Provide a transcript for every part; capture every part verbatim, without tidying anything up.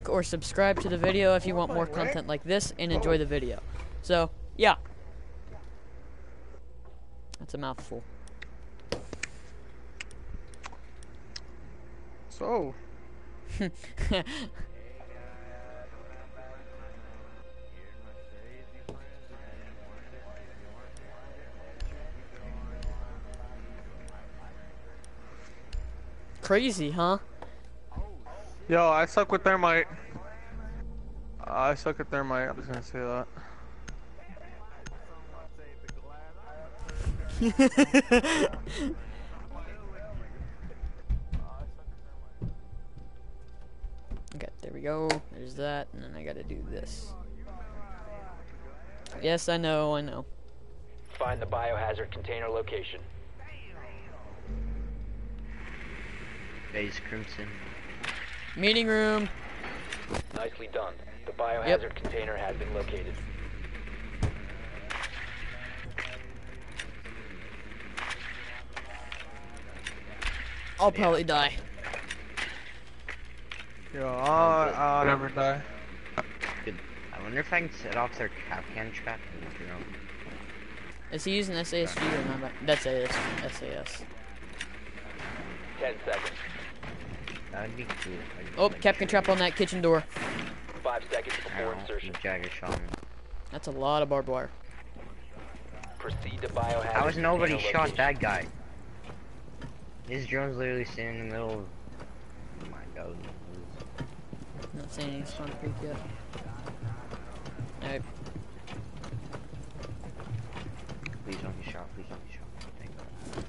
like or subscribe to the video if you want more content like this and enjoy the video. So, yeah. That's a mouthful. So. Crazy, huh? Yo, I suck with thermite. I suck at thermite. I was gonna say that. Okay, there we go. There's that, and then I gotta do this. Yes, I know, I know. Find the biohazard container location. Base Crimson. Meeting room. Nicely done. The biohazard Yep. container has been located. I'll probably die. Yo, I'll, I'll never die. Good. I wonder if I can set off their Kapkan trap. You know. Is he using S A S G or not? That's A S S A S. Ten seconds. That would be cool. Oh, Capcan trap on that kitchen door. Five seconds before insertion. Jagger Shaman. That's a lot of barbed wire. Proceed to biohazard. How was nobody container shot location. that guy? His drone's literally sitting in the middle of... Oh my god. I'm not saying he's on creep yet. Alright. Please don't be shot, please don't be shot. Thank God.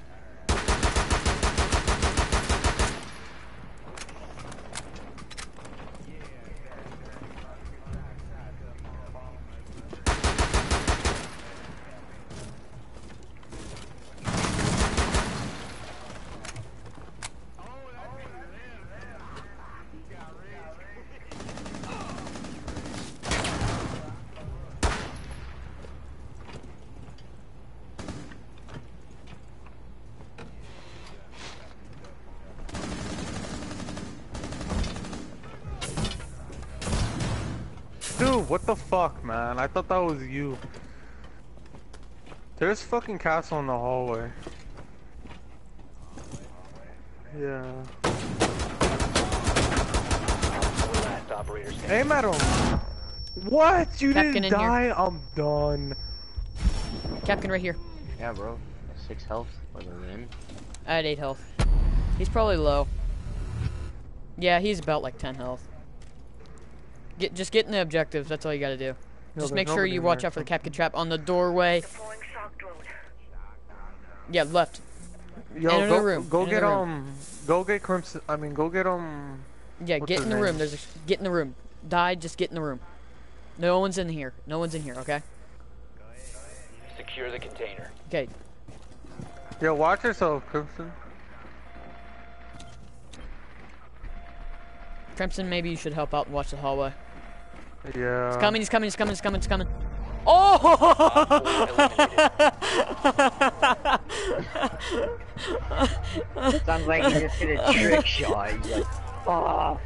Dude, what the fuck, man? I thought that was you. There's fucking castle in the hallway. Yeah. Last operator standing. Aim at him. What? You Captain didn't in die? here. I'm done. Capcan right here. Yeah, bro. Six health for the win. I had eight health. He's probably low. Yeah, he's about like ten health. Get just getting the objectives. That's all you gotta do. No, Just there's make sure nobody you in watch there. out for the Capcan trap on the doorway. Yeah, left. Yo, In go, another room, go in get another room. um, go get Crimson. I mean, go get um. Yeah, What's get his in the name? room. There's a, get in the room. Die. Just get in the room. No one's in here. No one's in here. Okay. Secure the container. Okay. Yo, watch yourself, Crimson. Crimson, maybe you should help out and watch the hallway. Yeah. He's coming. He's coming. He's coming. He's coming. He's coming. Oh! Sounds like he just hit a trick shot. He's like, oh.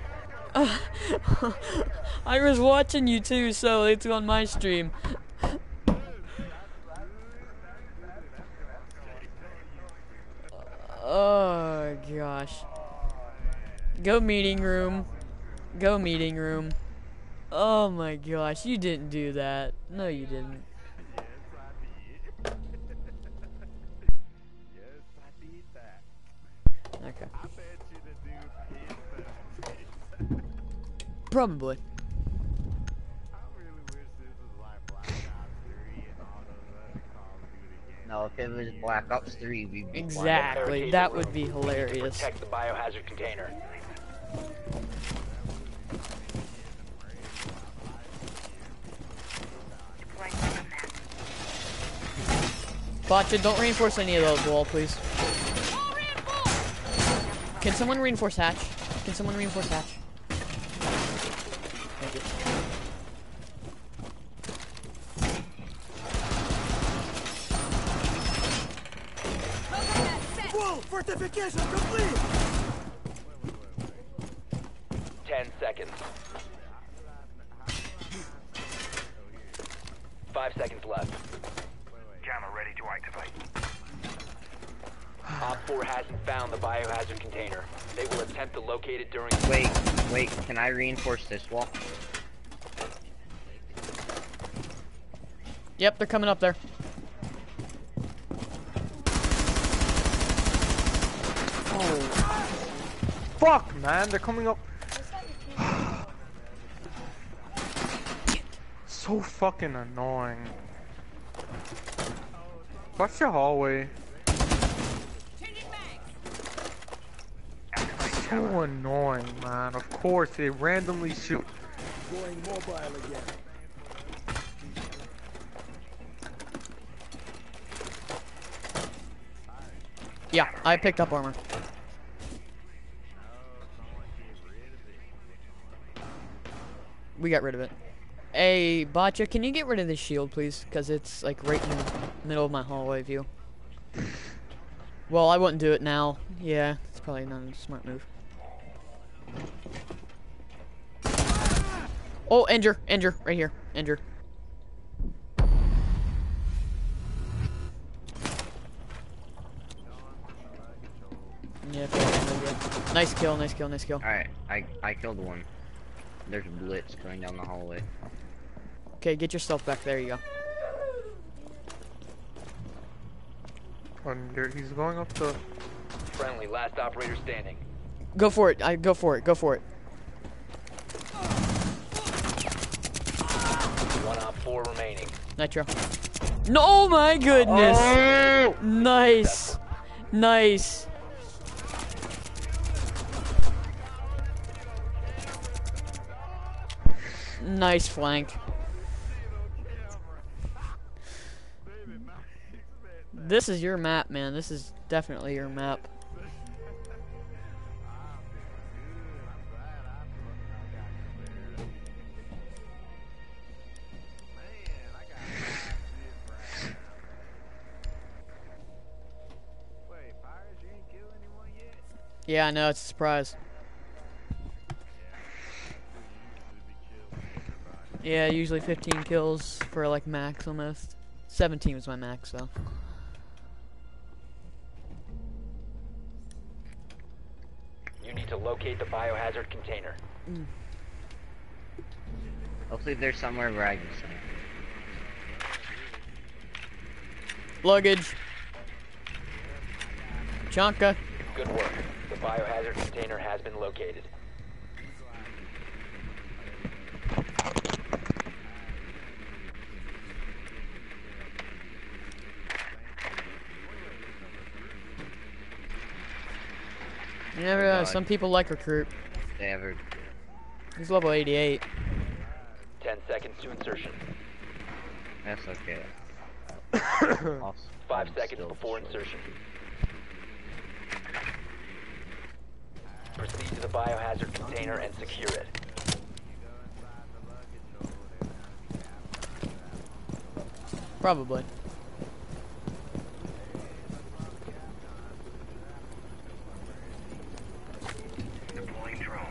I was watching you too, so it's on my stream. Oh gosh. Go meeting room. Go meeting room. Oh my gosh, you didn't do that. No, you didn't. Okay. Probably. No, if it was Black Ops three, we'd be Exactly. That would be hilarious. Protect the biohazard container. Botcha, don't reinforce any of those wall, please. Can someone reinforce hatch? Can someone reinforce hatch? Thank you. Wall fortification complete. Ten seconds. Five seconds left. Jammer ready to activate. Op four hasn't found the biohazard container. They will attempt to locate it during. Wait, wait, can I reinforce this wall? Yep, they're coming up there. Oh. Fuck, man, they're coming up. So fucking annoying. Watch your hallway. So annoying, man. Of course, they randomly shoot. Going mobile again. Yeah, I picked up armor. We got rid of it. Hey, Botcha, can you get rid of this shield, please? Because it's, like, right in the middle of my hallway view. Well, I wouldn't do it now. Yeah, it's probably not a smart move. Oh, Ender, Ender, right here, Ender. Yeah, good. Nice kill, nice kill, nice kill. Alright, I, I killed one. There's a blitz going down the hallway. Okay, get yourself back. There you go. Under, he's going up the. Friendly, last operator standing. Go for it. I go for it. Go for it. One op four remaining. Nitro. No, my goodness. Oh! Nice. Nice. Nice flank. This is your map, man. This is definitely your map. Yeah, I know, it's a surprise. Yeah, usually fifteen kills for like max almost. seventeen was my max, so. You need to locate the biohazard container. Mm. Hopefully there's somewhere where I can snipe. Luggage. Chanka. Good work. The biohazard container has been located. You never know, some people like recruit. They ever. He's level eighty-eight. Ten seconds to insertion. That's okay. I'll, Five I'm seconds still before short. insertion. Proceed to the biohazard container and secure it. Probably. Deploying drone.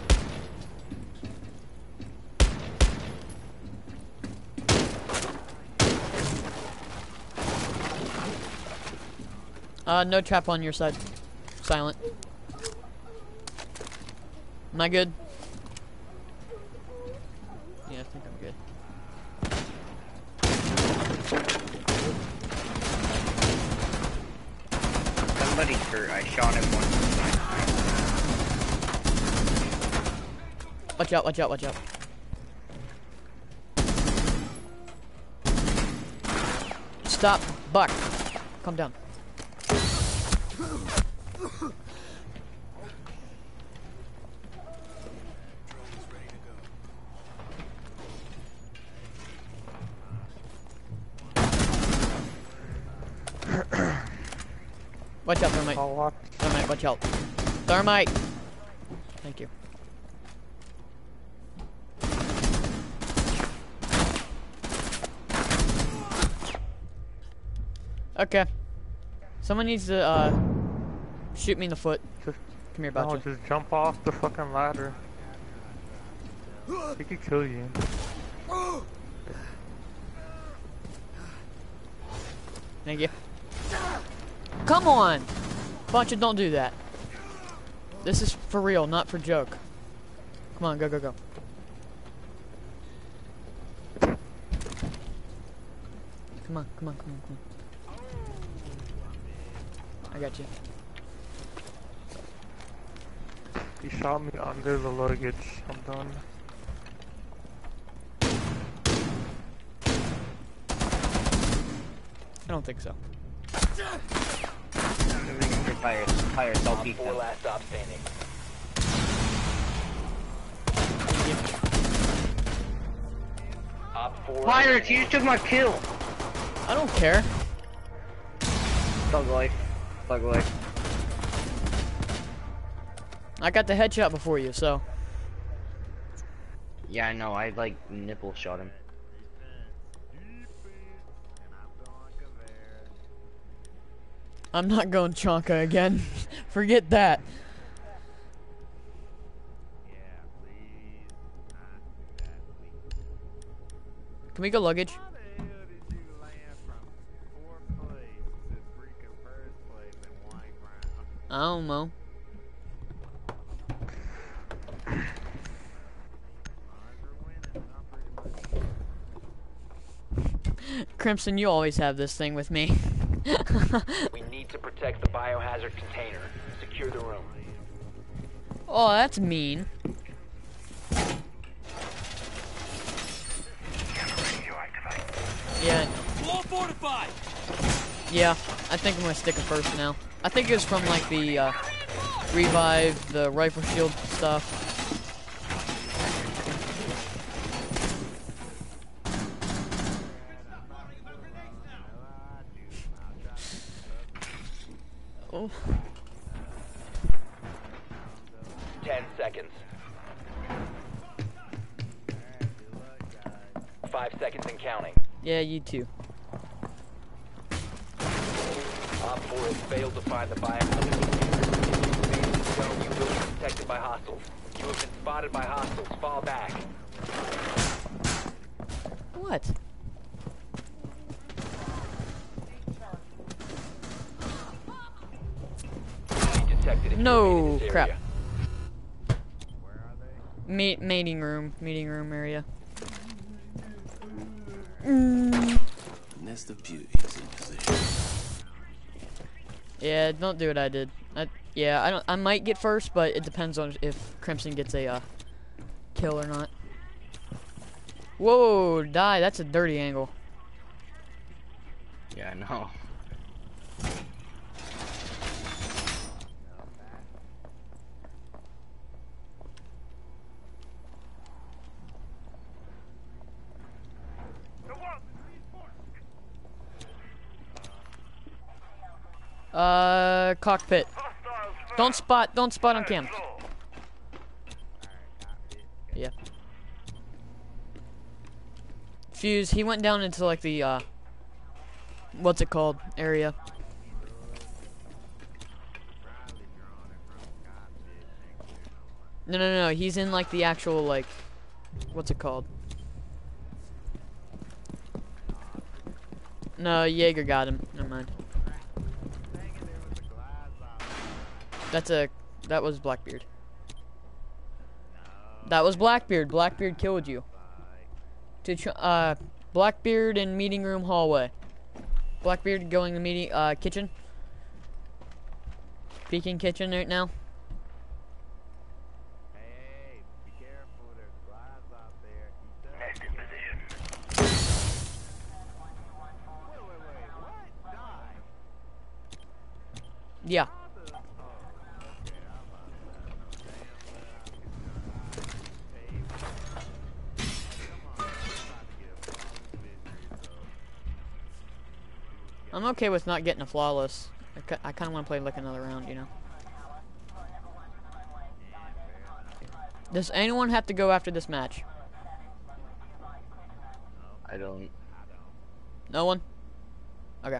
Uh, no trap on your side. Silent. Am I good? Yeah, I think I'm good. Somebody's hurt. I shot him once. Watch out, watch out, watch out. Stop, Buck. Calm down. Watch out, Thermite. I'll watch. Thermite, watch out. Thermite! Thank you. Okay. Someone needs to, uh, shoot me in the foot. Just, Come here, no, Botcha. just jump off the fucking ladder. He could kill you. Thank you. Come on! Buncha, don't do that. This is for real, not for joke. Come on, go, go, go. Come on, come on, come on, come on. I got you. He shot me under the luggage. I'm done. I don't think so. Fire, fire, don't Op peek four them. last stop standing. Op four. Pirates, you just took my kill! I don't care. Thug life. Thug life. I got the headshot before you, so. Yeah, I know, I like nipple shot him. I'm not going Chonka again. Forget that. Can we go luggage? I don't know. Crimson, you always have this thing with me. We need to protect the biohazard container. Secure the room. Oh, that's mean. Yeah. Wall fortified. Yeah, I think I'm gonna stick it first now. I think it's from like the uh, revive, the rifle shield stuff. Oh. Ten seconds. Five seconds and counting. Yeah, you too. Op four has failed to find the biohazard container. You will be detected by hostiles. You have been spotted by hostiles. Fall back. What? Detected if you remain in No, this crap. area. Meet meeting room, meeting room area. Mm. Nest of beauties in position. Yeah, don't do what I did. I, yeah, I don't. I might get first, but it depends on if Crimson gets a uh, kill or not. Whoa, die! That's a dirty angle. Yeah, I know. Uh, cockpit. Don't spot. Don't spot on cam. Yeah. Fuse. He went down into like the uh, what's it called area. No, no, no. He's in like the actual like, what's it called? No, Jaeger got him. Never mind. That's a, that was Blackbeard. That was Blackbeard. Blackbeard killed you. To ch uh, Blackbeard in meeting room hallway. Blackbeard going to meeting uh kitchen. Peeking kitchen right now. Nest in position. Yeah. I'm okay with not getting a flawless. I, ki I kind of want to play like another round, you know. Does anyone have to go after this match? I don't. No one? Okay.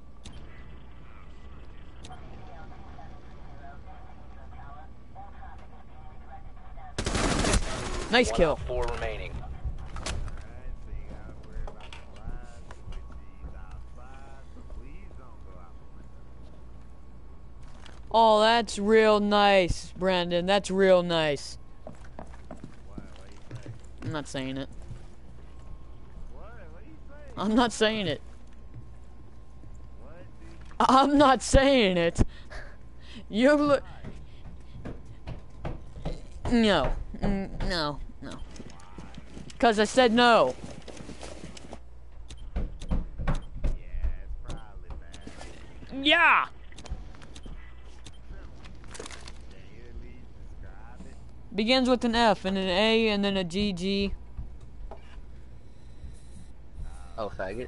Nice One kill. op four remaining. Oh, that's real nice, Brandon. That's real nice. What? What you say? I'm not saying it. What? What you say? I'm not saying it. What, dude? I'm not saying it. You look. No. Mm, no. No. Because I said no. Yeah, it's probably bad. Yeah. Can you at least describe it? Begins with an F and an A and then a G G. Oh, faggot.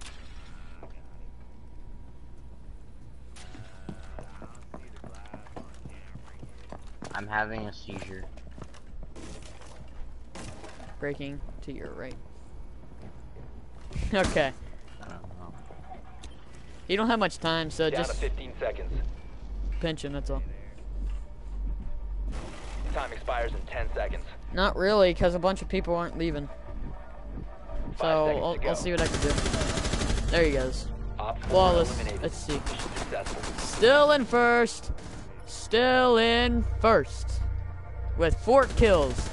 I'm having a seizure. Breaking to your right. Okay. I don't know. You don't have much time, so Down to just fifteen seconds. pinch him, that's all. Time expires in ten seconds. Not really, because a bunch of people aren't leaving. So, Five seconds I'll, to go. I'll see what I can do. There he goes. Op four Flawless. eliminated. Let's see. Mission successful. Still in first. Still in first. With four kills.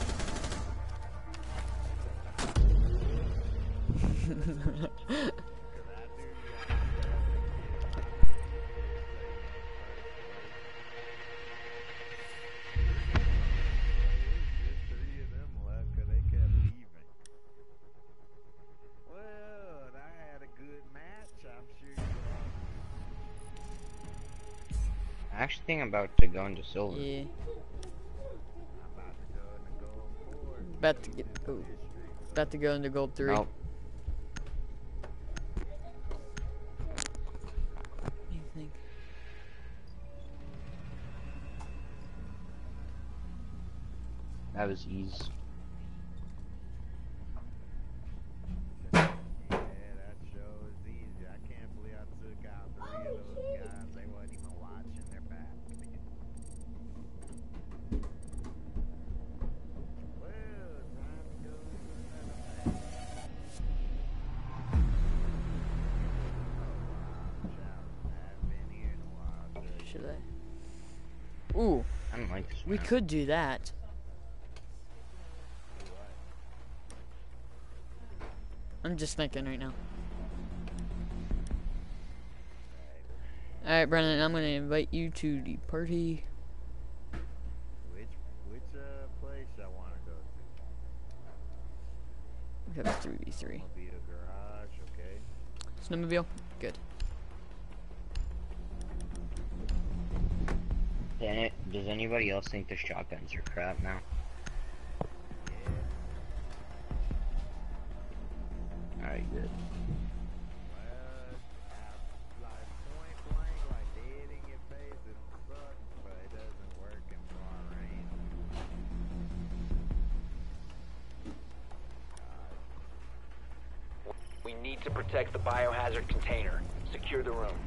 Just three of them left 'cause they kept leaving. Well, I had a good match. I'm sure you all. I actually think I'm about to go into silver. Yeah. I'm about to go in the gold four. About to get. Oh, about to go into gold three. Nope. What do you think? That was easy. Yeah, that show is easy. I can't believe I took out three of those guys. They wasn't even watching their back. Well, time to go to another match. Oh, wow. Shout. I haven't been here in a while. I'll tell you. Should I? Ooh, I don't like this. we map. could do that. I'm just thinking right now. Alright, Brennan, I'm gonna invite you to the party. Which which uh place I want to go to? We have a three v three. Mobile Garage, okay. Snowmobile? Good. Does does anybody else think the shotguns are crap now? Alright, good. Well, uh, like point blank, like dead in your face, it don't suck, but it doesn't work in far range. We need to protect the biohazard container. Secure the room.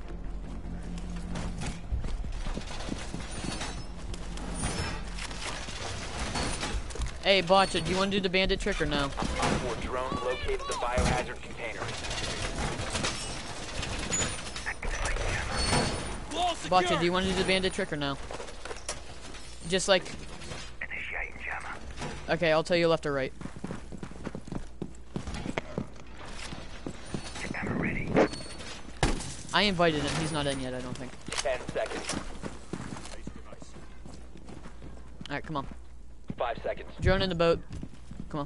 Hey, Botcha, do you want to do the bandit trick or no? Op four drone located the biohazard container. Wall Botcha, secure. do you want to do the bandit trick or no? Just like... Okay, I'll tell you left or right. I invited him. He's not in yet, I don't think. Ten seconds. Alright, come on. Five seconds. Drone in the boat. Come on.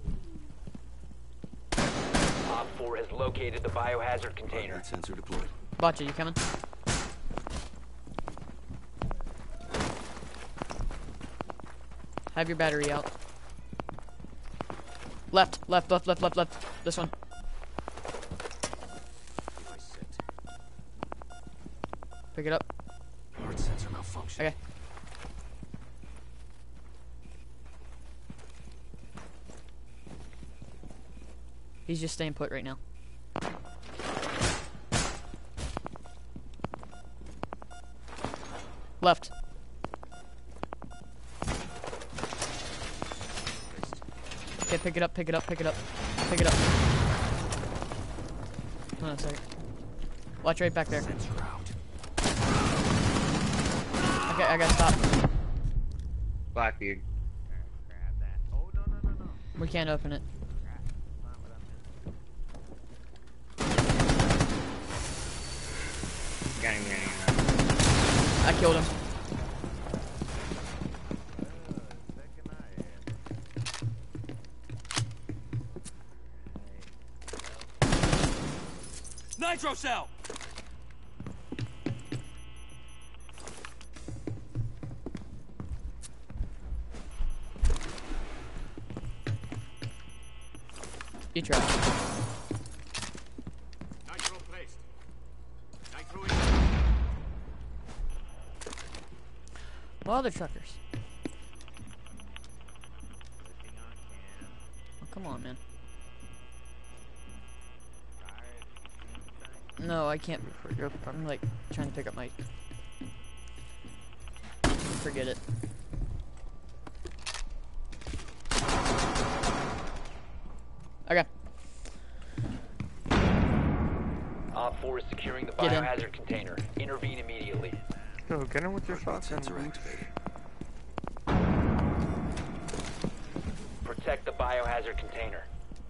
Op four has located the biohazard container. Heart sensor deployed. Botcha, you coming? Have your battery out. Left, left, left, left, left, left. This one. Device set. Pick it up. Heart sensor malfunction. Okay. He's just staying put right now. Left. Okay, pick it up, pick it up, pick it up. Pick it up. Hold on a second. Watch right back there. Sensor out. Okay, I gotta stop. Blackbeard. Grab that. Oh, no, no, no, no. We can't open it. Crap. That's not what I meant. Got him, got him, I killed him. Uh, second eye. Nitro cell! You try. Nitro placed. Nitro in. Well, other truckers. Pushing on cam. Oh, come on, man. Tired. No, I can't. I'm like trying to pick up my. Forget it. Okay. Op four is securing the Get in. biohazard container. Intervene immediately. Yo, get in with your shotgun. Sensor dude. activated. Protect the biohazard container.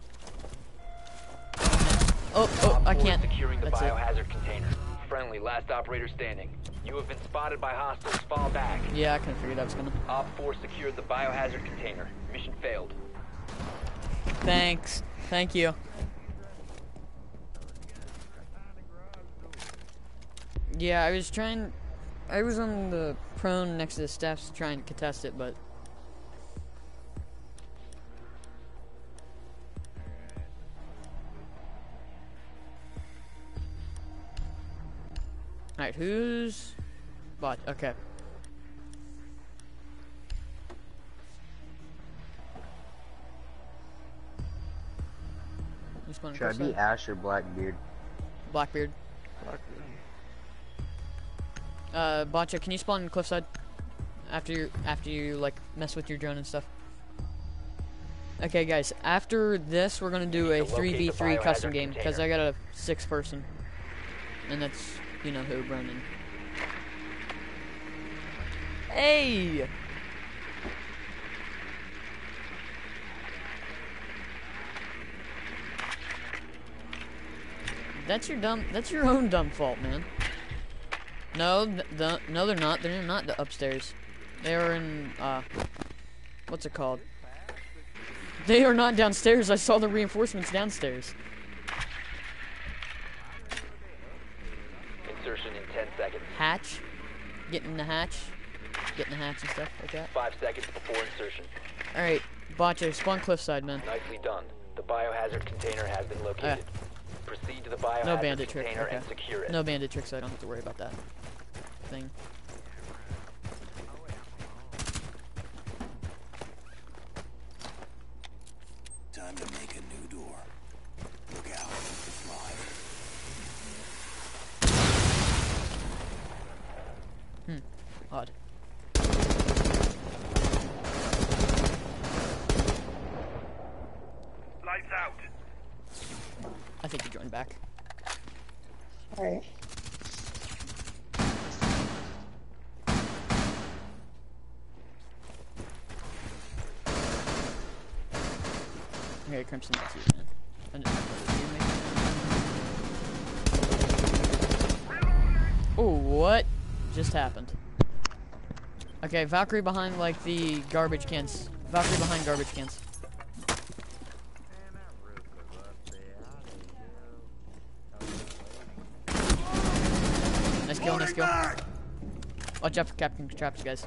Oh, oh, Op I four is can't. securing the That's it. biohazard container. Friendly, last operator standing. You have been spotted by hostiles. Fall back. Yeah, I kind of figured I was gonna. Op four secured the biohazard container. Mission failed. Thanks. Thank you. Yeah, I was trying. I was on the prone next to the steps trying to contest it, but. Alright, who's. Bot. Okay. Who's spawning Should I cliffside? be Ash or Blackbeard? Blackbeard. Uh, Bacha, can you spawn cliffside? After you, after you, like, mess with your drone and stuff. Okay, guys, after this, we're gonna do You a need to three v locate the three custom biohazard game, because I container. got a six person. And that's, you know who, Brennan. Hey! That's your dumb, that's your own dumb fault, man. No, th the, no, they're not. They're not the upstairs. They are in, uh, what's it called? They are not downstairs. I saw the reinforcements downstairs. Insertion in ten seconds. Hatch. Getting the hatch. Getting the hatch and stuff like that. Five seconds before insertion. Alright, Bacho, spawn cliffside, man. Nicely done. The biohazard container has been located. Proceed to the biohazard No bandit trick. container Okay. and secure it. No bandit trick, so I don't have to worry about that thing. Time to make a new door. Look out. It's live. Odd. Lights out. I think he joined back. Alright. Okay, Crimson, that's you, man. I'm just Oh, what just happened? Okay, Valkyrie behind, like, the garbage cans. Valkyrie behind garbage cans. Man, that roof was up there. How did you Nice kill, nice kill. Watch out for Captain Traps, guys.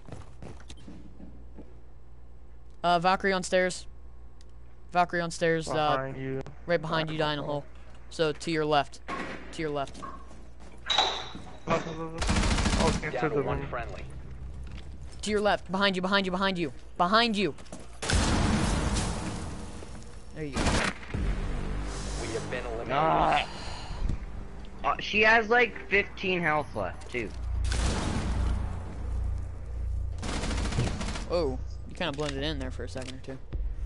Uh, Valkyrie on stairs. Valkyrie on stairs, uh, Behind you. right behind you, dying a hole. So, to your left. To your left. Oh, into Down to the one room. friendly. To your left. Behind you, behind you, behind you. Behind you. There you go. We have been eliminated. Ah. Uh, she has like fifteen health left, too. Oh, you kind of blended in there for a second or two.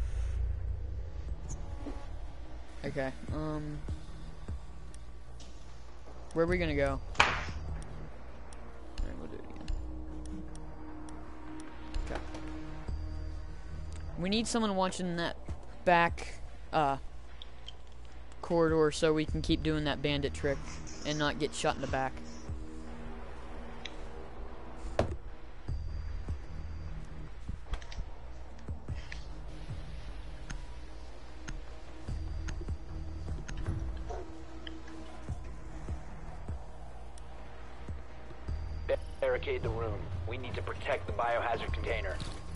Okay, um... where are we gonna go? Alright, we'll do it again. We need someone watching that back uh, corridor so we can keep doing that bandit trick and not get shot in the back. Barricade the room. We need to protect the biohazard container.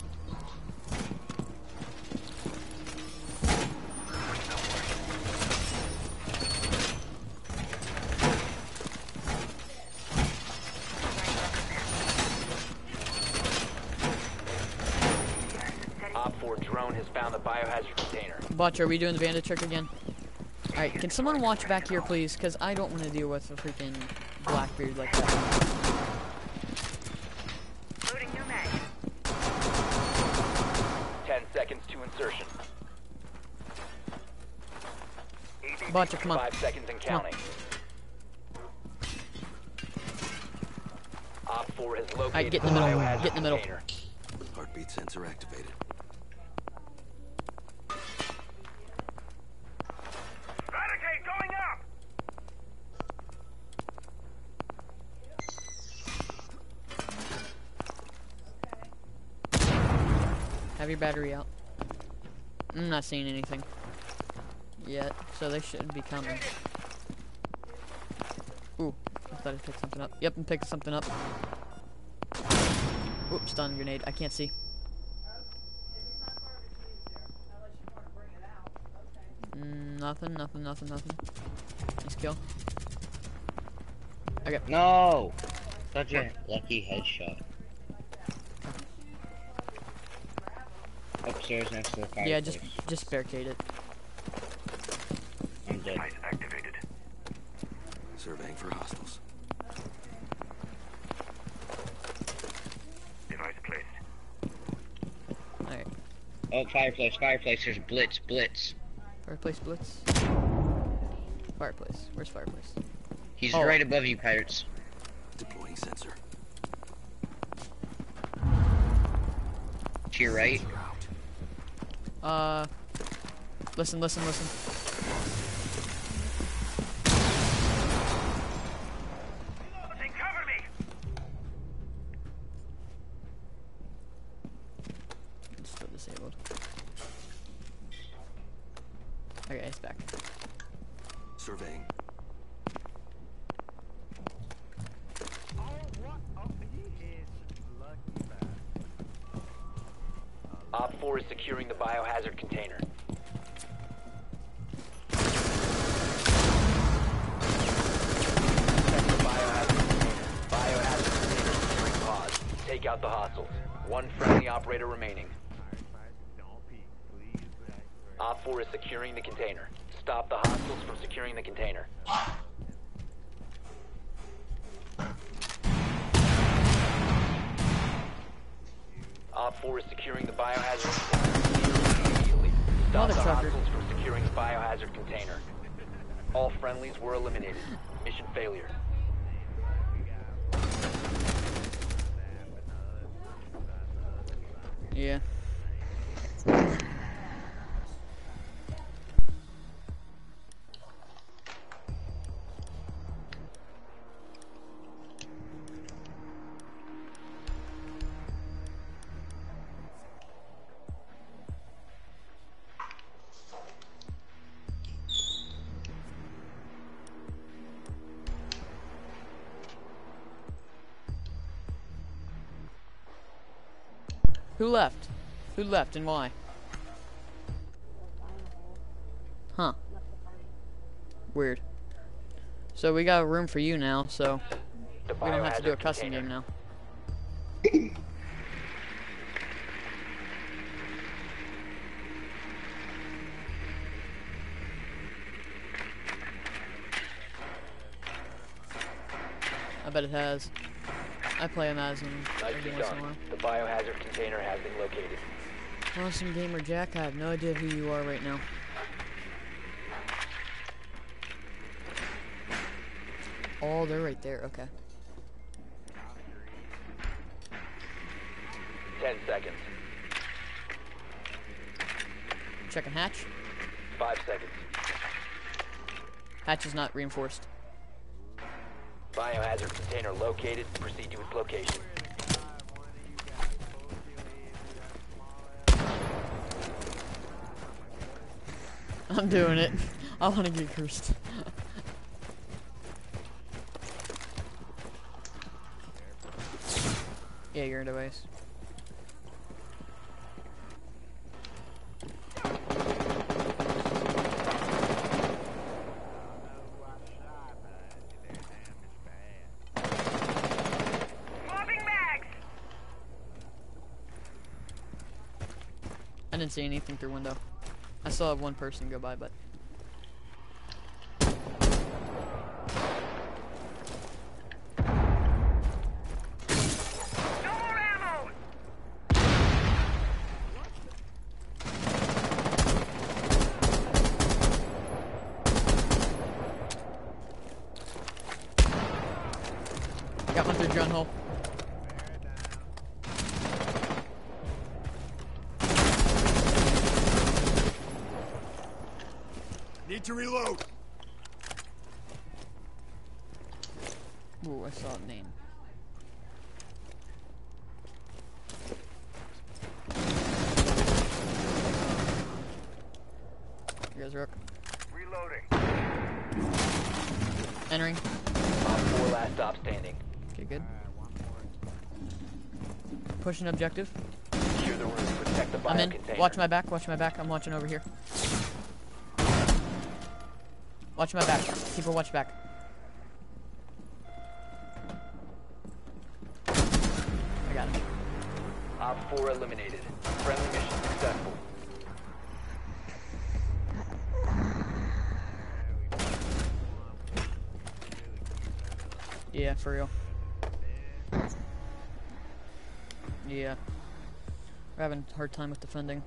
Op four drone has found the biohazard container. Butch, are we doing the bandit trick again? Alright, can someone watch back here, please? Because I don't want to deal with a freaking Blackbeard like that. Ten seconds to insertion. Butcher, come on. Five seconds and Come on. counting. Op four has located Alright, get in the middle. biohazard Get in the middle. container. Heartbeat sensor activated. Barricade going up! Have your battery out. I'm not seeing anything yet, so they should be coming. Ooh, I thought I picked something up. Yep, I'm picking something up. Oops, stun grenade. I can't see. Mm, nothing, nothing, nothing, nothing. Nice kill. Okay. No! Such a lucky headshot. Upstairs next to the fireplace. Yeah, just just barricade it. I'm dead. Activated. Surveying for hostiles. Device placed. Alright. Oh, fireplace, fireplace. There's blitz, blitz. Fireplace blitz. Fireplace. Where's fireplace? He's Oh. right above you, pirates. Deploying sensor. To your right. Sensor out. Uh, listen, listen, listen. Cover me! It's still disabled. Okay, it's back. Surveying. Oh, what? Oh, he is lucky bad. Op four is securing the biohazard container. Protect the biohazard container. Biohazard container securing pods. Take out the hostiles. One friendly operator remaining. Don't peek, please. I swear. Op four is securing the container. Stop the hostiles from securing the container. Op four is securing the biohazard container. Immediately. Stop the Mother trucker. hostiles from securing the biohazard container. All friendlies were eliminated. Mission failure. Yeah. Who left? Who left and why? Huh. Weird. So we got a room for you now, so The we don't have to do a biohazard custom container. game now. I bet it has. I play him as him every Nicely once in a done. while. The biohazard container has been located. Awesome Gamer Jack, I have no idea who you are right now. Oh, they're right there, okay. Ten seconds. Checking hatch. Five seconds. Hatch is not reinforced. Biohazard container located. Proceed to its location. I'm doing it. I want to get cursed. Yeah, you're in the ways. I didn't see anything through window. I still have one person go by, but got one through drone hole. Need to reload. Ooh, I saw a name. You guys rook. Reloading. Entering. Op four last stop standing. Okay, good. Pushing objective. Secure the room. Protect the bio I'm in. container. Watch my back. Watch my back. I'm watching over here. Watch my back. Keep a watch back. I got him. Op four eliminated. Friendly mission successful. Yeah, for real. Yeah. We're having a hard time with defending.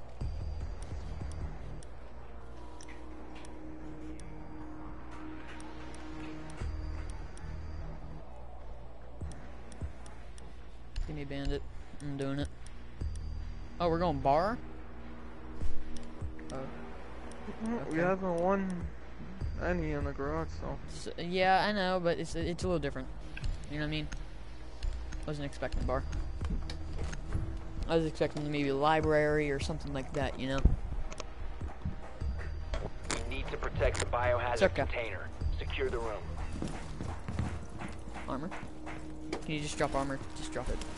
Give me bandit. I'm doing it. Oh, we're going bar? Oh. We Okay. haven't won any in the garage, so. S yeah, I know, but it's it's a little different. You know what I mean? Wasn't expecting bar. I was expecting maybe a library or something like that, you know? You need to protect the biohazard Circa. container. Secure the room. Armor. Can you just drop armor? Just drop it.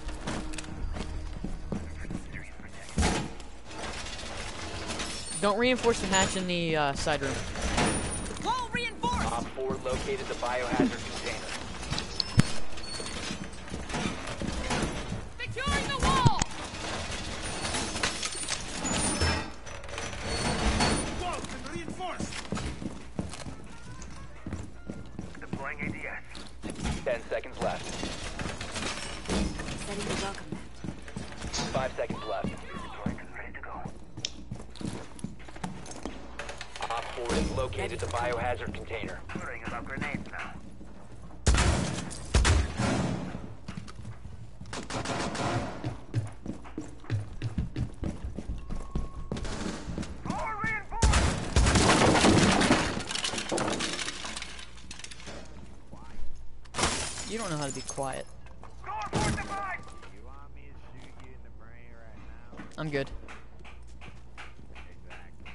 Don't reinforce the hatch in the uh, side room. Wall reinforced! Op four located the biohazard container. Securing the wall! Walls been reinforced. Deploying A D S. Ten seconds left. Setting the welcome mat. Five seconds left. Ready to go. Op four has located the biohazard container. Worrying about grenades now. You don't know how to be quiet. You want me to shoot you in the brain right now? I'm good. Exactly.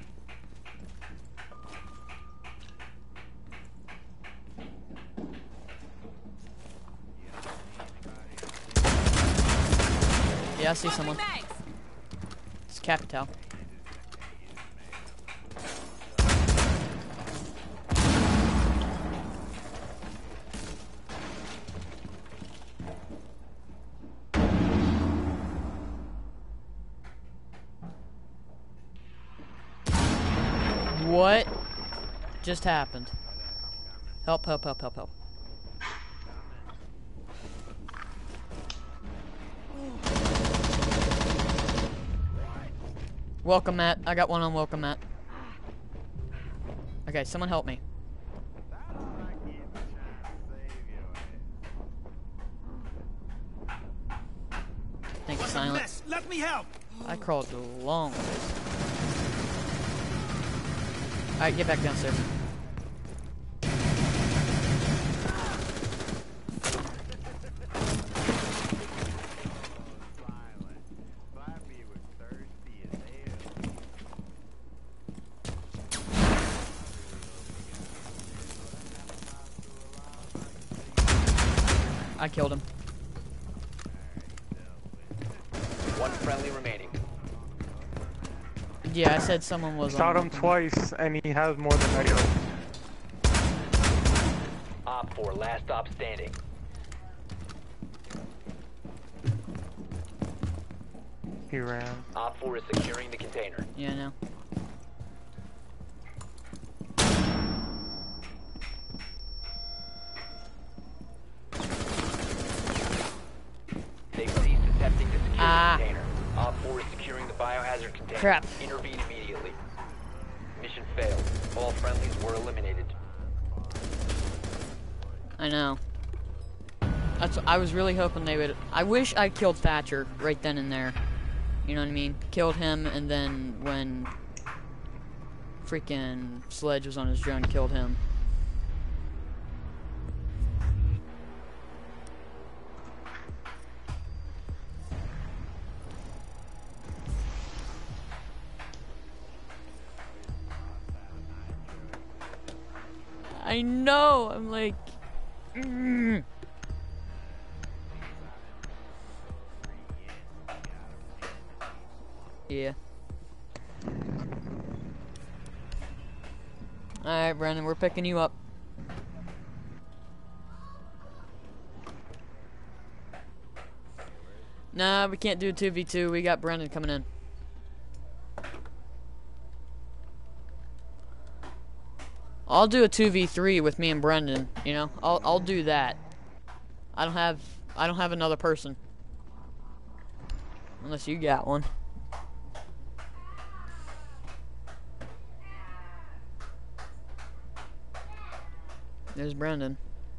Yeah, I see someone. Thanks. It's Capital. What just happened? Help, help, help, help, help. Welcome mat. I got one on welcome mat. Okay, someone help me. That's what I get for trying to save your ass. Thanks, What's a Silent. mess? Let me help. I crawled a long ways. Alright, get back downstairs. Flappy was thirsty as hell. I killed him. One friendly remaining. Yeah, I said someone was Shot on him twice, and he has more than negative. Op four, last stop standing. He ran. Op four is securing the container. Yeah, I know. They've ceased attempting to secure Ah. the container. Op four is securing the biohazard container. Crap. Intervene immediately. Mission failed. All friendlies were eliminated. I know. That's. I was really hoping they would. I wish I killed Thatcher right then and there. You know what I mean? Killed him, and then when freaking Sledge was on his drone, killed him. I know. I'm like. Mm. Yeah. Alright, Brandon, we're picking you up. Nah, we can't do a two v two. We got Brandon coming in. I'll do a two v three with me and Brendan, you know? I'll I'll do that. I don't have I don't have another person. Unless you got one. There's Brendan.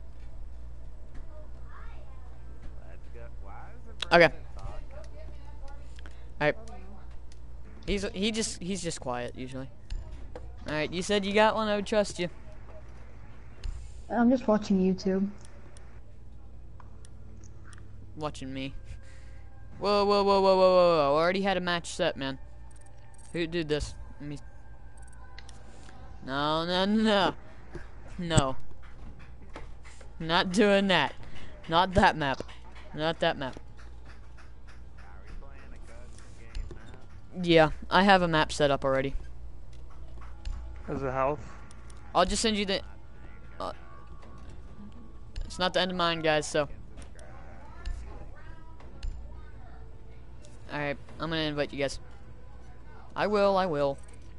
Let's go. Why is it Okay. Brandon talking? Alright. He's he just he's just quiet usually. Alright, you said you got one, I would trust you. I'm just watching YouTube. Watching me. Whoa, whoa, whoa, whoa, whoa, whoa, whoa. I already had a match set, man. Who did this? Let me... No, no, no. No. Not doing that. Not that map. Not that map. Are we playing a custom game now? Yeah, I have a map set up already. Is it health? I'll just send you the... Uh, it's not the end of mine, guys, so... Alright, I'm gonna invite you guys. I will, I will.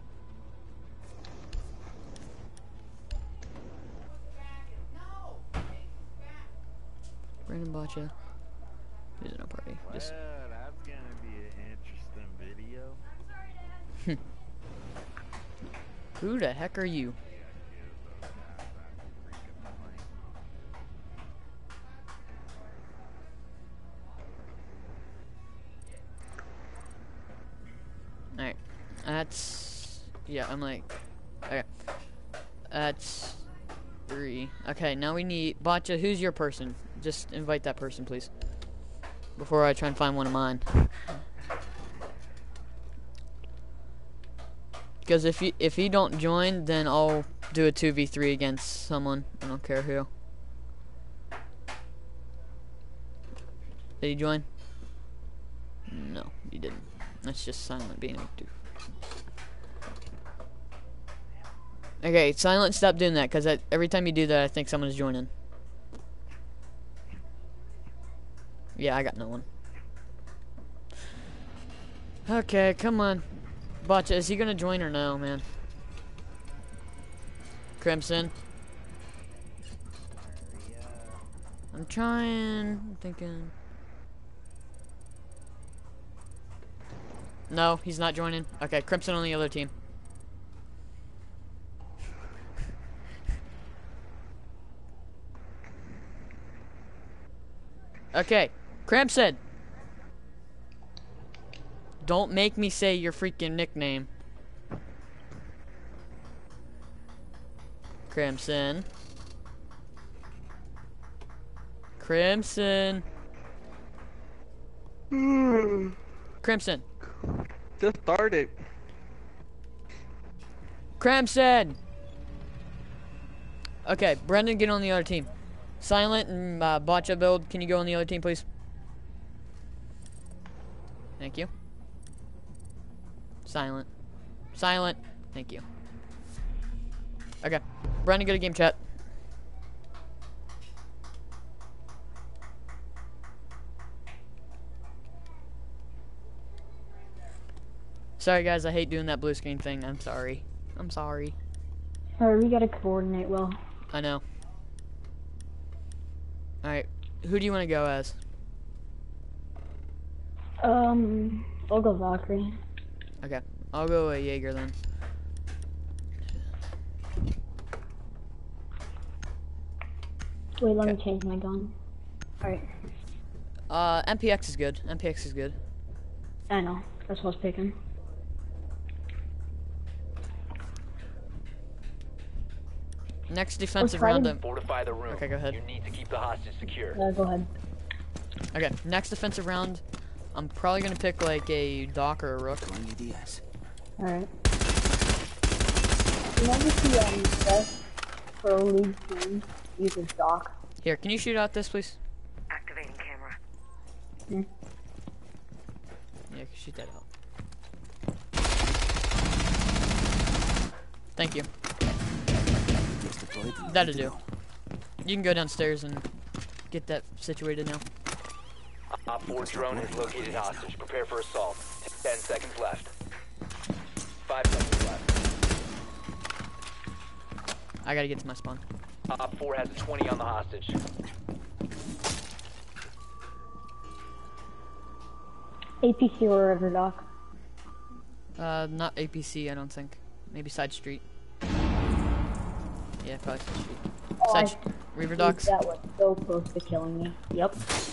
Brandon Botcha. There's no party. Just... Well, that's gonna be an interesting video. Who the heck are you? Alright. That's... Yeah, I'm like... Okay. That's... Three. Okay, now we need... Botcha, who's your person? Just invite that person, please. Before I try and find one of mine. Because if he, if he don't join, then I'll do a two v three against someone. I don't care who. Did he join? No, he didn't. That's just Silent being a doof. Okay, Silent, stop doing that, because every time you do that, I think someone's joining. Yeah, I got no one. Okay, come on. Botcha, is he gonna join or no, man? Crimson? I'm trying, I'm thinking. No, he's not joining. Okay, Crimson on the other team. Okay, Crimson! Don't make me say your freaking nickname. Crimson. Crimson. Crimson. Just started. Crimson. Okay, Brendan, get on the other team. Silent and uh, Botcha build. Can you go on the other team, please? Thank you. Silent. Silent. Thank you. Okay. Brendan, go to game chat. Sorry, guys. I hate doing that blue screen thing. I'm sorry. I'm sorry. Alright, we gotta coordinate well. I know. Alright. Who do you want to go as? Um, I'll go Valkyrie. Okay. I'll go a Jaeger then. Wait, let Okay. me change my gun. Alright, Uh, M P X is good. M P X is good. I know. That's what I was picking. Next defensive try to- round. I'm- Fortify the room. Okay, go ahead. You need to keep the hostage secure. Yeah, go ahead. Okay. Next defensive round. I'm probably gonna pick like a Doc or a Rook. Throwing you D S. Alright. You never see um Best Pro League team uses Doc. Here, can you shoot out this, please? Activating camera. Hmm. Yeah, shoot that out. Thank you. Just deployed and That'll ready to do. go. You can go downstairs and get that situated now. Op four drone has located hostage. Prepare for assault. Ten seconds left. Five seconds left. I gotta get to my spawn. Op four has a twenty on the hostage. A P C or River Doc. Uh, not A P C, I don't think. Maybe side street. Yeah, probably side street. Oh, Side I- st- Reaver Docks. That was so close to killing me. Yep.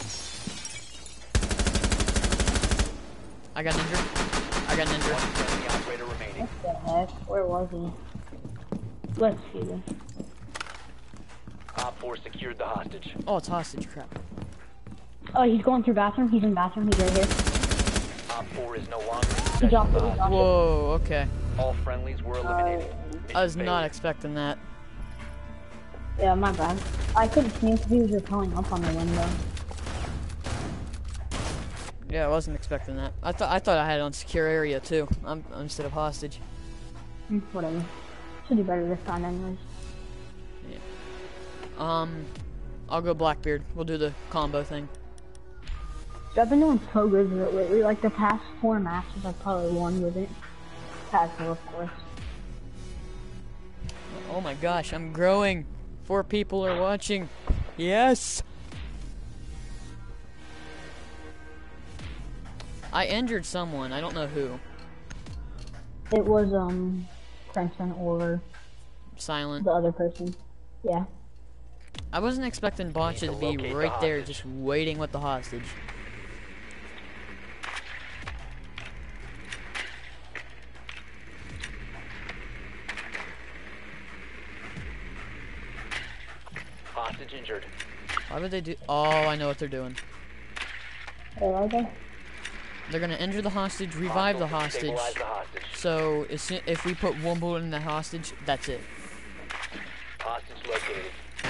I got ninja. I got One ninja. friendly operator remaining. What the heck? Where was he? Let's see this. Op four secured the hostage. Oh, it's hostage crap. Oh, he's going through bathroom. He's in bathroom. He's right here. Op four is no longer in He possession dropped of it. the He hostage. dropped it. Whoa, okay. All friendlies were eliminated. I was Mission not failed. expecting that. Yeah, my bad. I couldn't see him because he was repelling up on the window. Yeah, I wasn't expecting that. I thought I thought I had it on secure area too. I'm instead of hostage. Hmm, whatever. Should do better this time anyways. Um, I'll go Blackbeard. We'll do the combo thing. I've been doing so good with it lately. Like the past four matches, I've probably won with it. Casual, of course. Oh my gosh, I'm growing. Four people are watching. Yes. I injured someone. I don't know who. It was um, Crimson or Silent. the other person. Yeah. I wasn't expecting Botcha to be locate the right there, hostage. just waiting with the hostage. Hostage injured. Why would they do? Oh, I know what they're doing. Where are they? They're gonna injure the hostage, revive the Hostiles hostage. stabilize the hostage. So as soon, if we put one bullet in the hostage, that's it. Hostage located.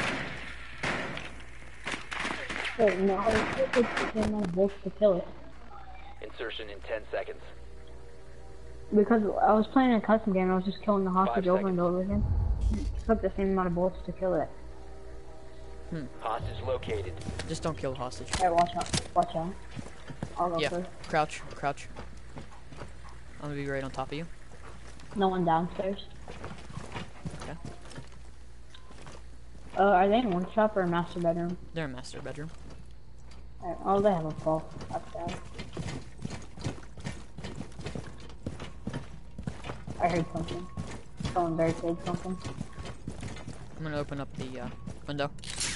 Wait, no. It takes them my bullets to kill it. Insertion in ten seconds. Because I was playing a custom game, I was just killing the hostage over and seconds. over again. It took the same amount of bullets to kill it. Hostage located. Just don't kill the hostage. Alright, watch out. Watch out. I'll go Yeah, first. crouch, crouch. I'm gonna be right on top of you. No one downstairs. Okay. Uh, are they in workshop or a master bedroom? They're in master bedroom. Alright, oh, they have a fall. That's bad. I heard something. Someone barricade something. I'm gonna open up the uh, window.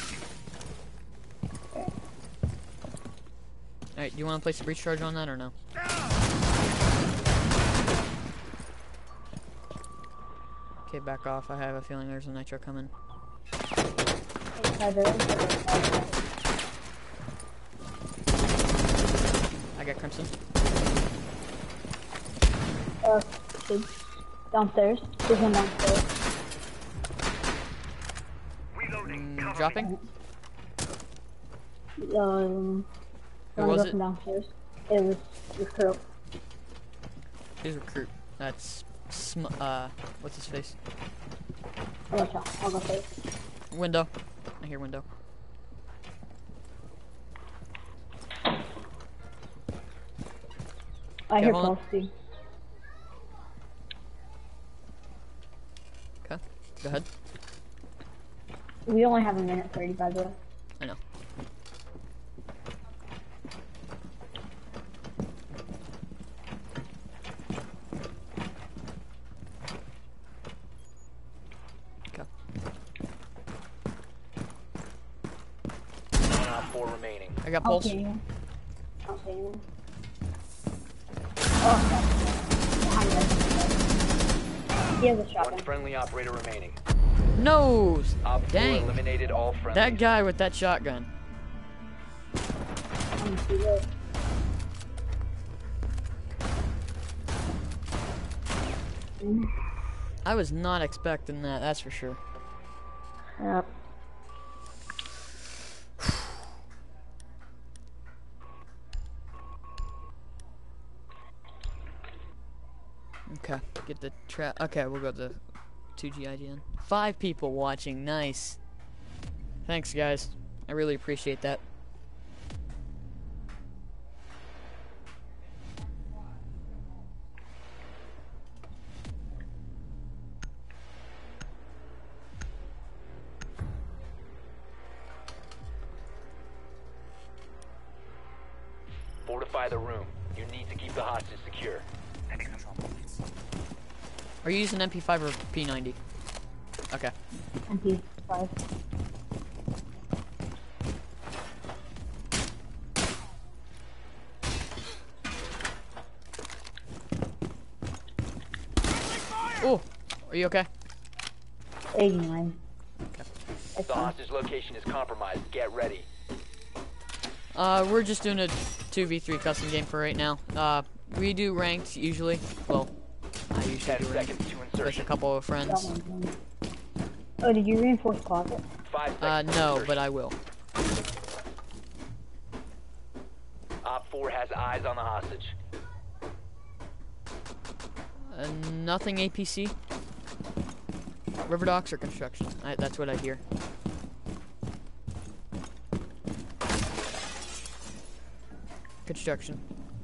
Okay. Alright, do you wanna place a breach charge on that or no? Okay, back off. I have a feeling there's a nitro coming. Inside there, inside there, inside there. I got Crimson. Uh, kid. Downstairs. There's one downstairs. Mm, dropping? Um, Who one was girl it? from downstairs. It was Recruit. Who's recruit? That's sm uh what's his face? I'll go tell. I'll go say. Window. I hear window. I hear hold on. posting. Okay. Go ahead. We only have a minute thirty, by the way. I know. Okay. One op four remaining. I got I'll pulse. see anyone. I'll see anyone. Oh, okay. Behind us. He has a One shotgun. friendly operator remaining. No! Op four Dang. eliminated all friendlies. That guy with that shotgun. I'm gonna see this. I was not expecting that, that's for sure. Yep. Okay, get the trap. Okay, we'll go to two G I G N. Five people watching, nice. Thanks, guys. I really appreciate that. Fortify the room. You need to keep the hostage secure. Are you using M P five or P ninety? Okay. M P five. Oh, are you okay? eighty-nine. Okay. That's The fine. hostage location is compromised. Get ready. Uh, we're just doing a two v three custom game for right now. Uh, we do ranked usually. Well, I usually Ten do ranked seconds to with a insertion. couple of That friends. one's in. Oh, did you reinforce closet? Five Uh, seconds. to no, insertion. but I will. Op four has eyes on the hostage. Uh, nothing A P C. River docks or construction. I, that's what I hear. Construction.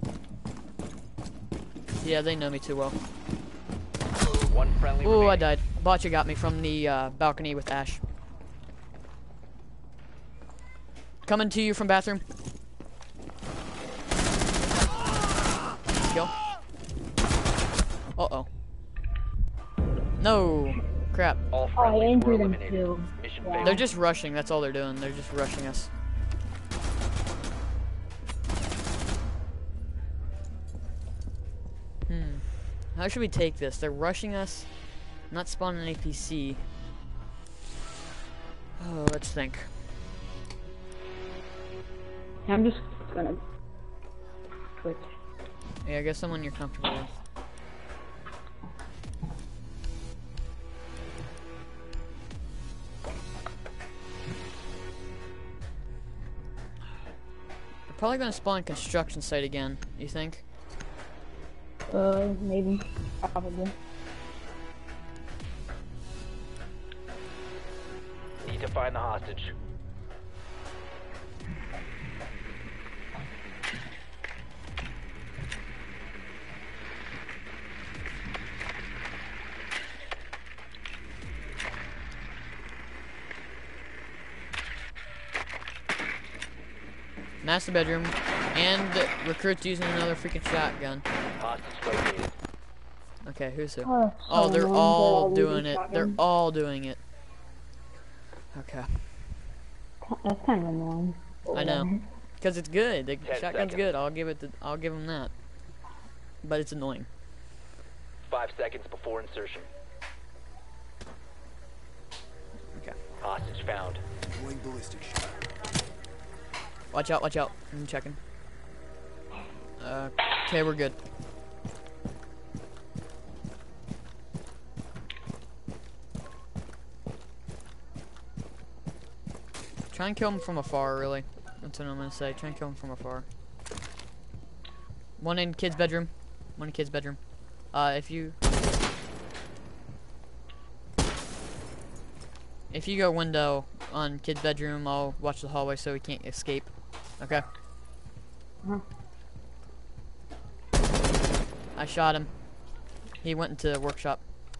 Yeah, they know me too well. One friendly Ooh, I remaining. died. Botcha got me from the uh, balcony with Ash. Coming to you from bathroom. Kill. Uh-oh. No. Crap. All Oh, I friendlies were injured him eliminated. too. Mission Yeah. failed. They're just rushing. That's all they're doing. They're just rushing us. Hmm. How should we take this? They're rushing us. Not spawning an A P C. Oh, let's think. I'm just gonna switch. Yeah, I guess someone you're comfortable with. They're probably gonna spawn construction site again, you think? Uh, maybe. Probably. Need to find the hostage. Master bedroom, and recruits using another freaking shotgun. Hostage located. Okay, who's who? Oh, Oh, so they're annoying. all using doing it. They're shotguns. all doing it. Okay. That's kind of annoying. but I know. whatever. Because it's good. The Ten shotgun's seconds. good. I'll give it. The, I'll give them that. But it's annoying. Five seconds before insertion. Hostage found. Deploying ballistic shot. Watch out, watch out. I'm checking. Uh, okay, we're good. Try and kill him from afar, really. That's what I'm gonna say. Try and kill him from afar. One in kid's bedroom. One in kid's bedroom. Uh, if you... If you go window on kid's bedroom, I'll watch the hallway so he can't escape. Okay? Uh-huh. I shot him. He went into the workshop.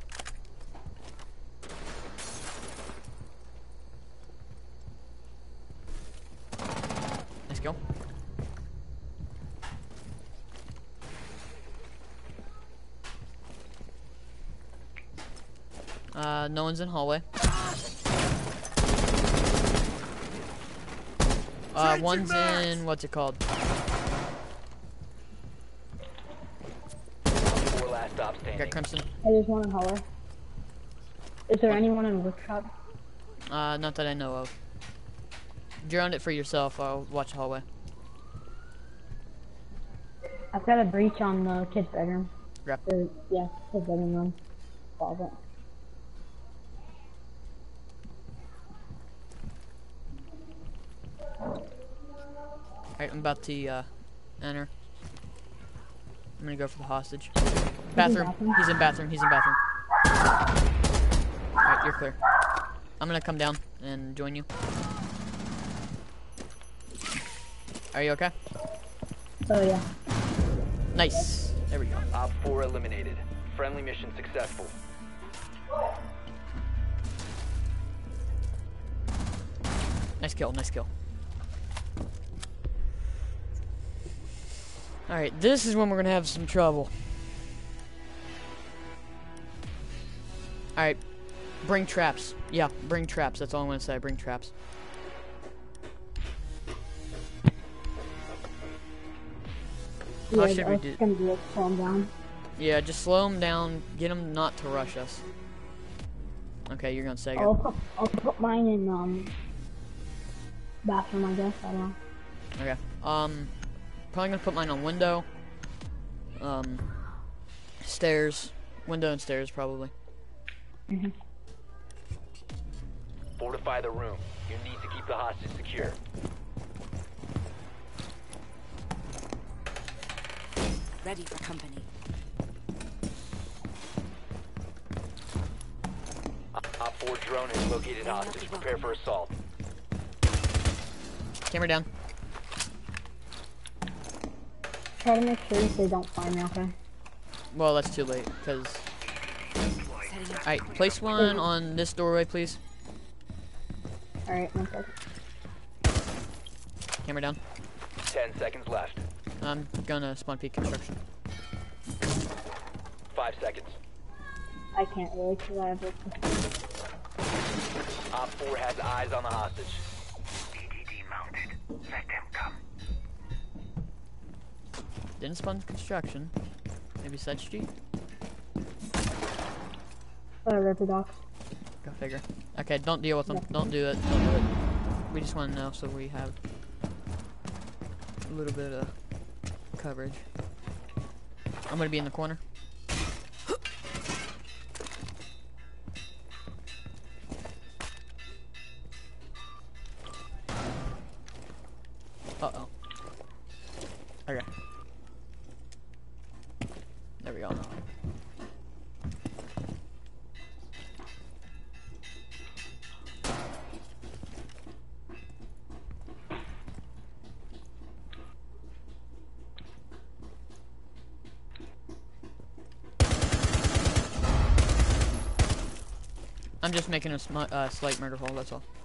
Nice kill. Uh, no one's in hallway. Uh, one's in, what's it called? Four last stop Got standing. Crimson. Hey, there's one in hallway. Is there anyone in workshop? Uh, not that I know of. Drone it for yourself, I'll watch the hallway. I've got a breach on the kid's bedroom. Grab. Or, yeah, kid's bedroom room. Closet. Alright, I'm about to, uh, enter. I'm gonna go for the hostage. Bathroom. bathroom? He's in bathroom. He's in bathroom. Alright, you're clear. I'm gonna come down and join you. Are you okay? Oh yeah. Nice. There we go. Op four eliminated. Friendly mission successful. Nice kill, nice kill. Alright, this is when we're gonna have some trouble. Alright, bring traps. Yeah, bring traps. That's all I'm gonna say. Bring traps. How Yeah, should we it's do? gonna be like calm down. Yeah, just slow them down. Get them not to rush us. Okay, you're gonna say I'll go. put, I'll put mine in um bathroom, I guess. I don't know. Okay. Um, probably gonna put mine on window. Um, stairs, window and stairs probably. Mm-hmm. Fortify the room. You need to keep the hostage secure. Ready for company. Op four drone has located hostage. Prepare for assault. Camera down. Try to make sure they don't find me, okay? Well, that's too late because. Setting up. Alright, place one on this doorway, please. Alright, one second. Camera down. Ten seconds left. I'm gonna spawn peek construction. Five seconds. I can't really because I have it. Op four has eyes on the hostage. D D D mounted. Let them come. Didn't spawn construction. Maybe side street. Uh, River Docks. Go figure. Okay, don't deal with them. Don't do it. Don't do it. We just want to know so we have a little bit of coverage. I'm gonna be in the corner. Uh oh. Okay. There we go. I'm just making a sm uh, slight murder hole, that's all.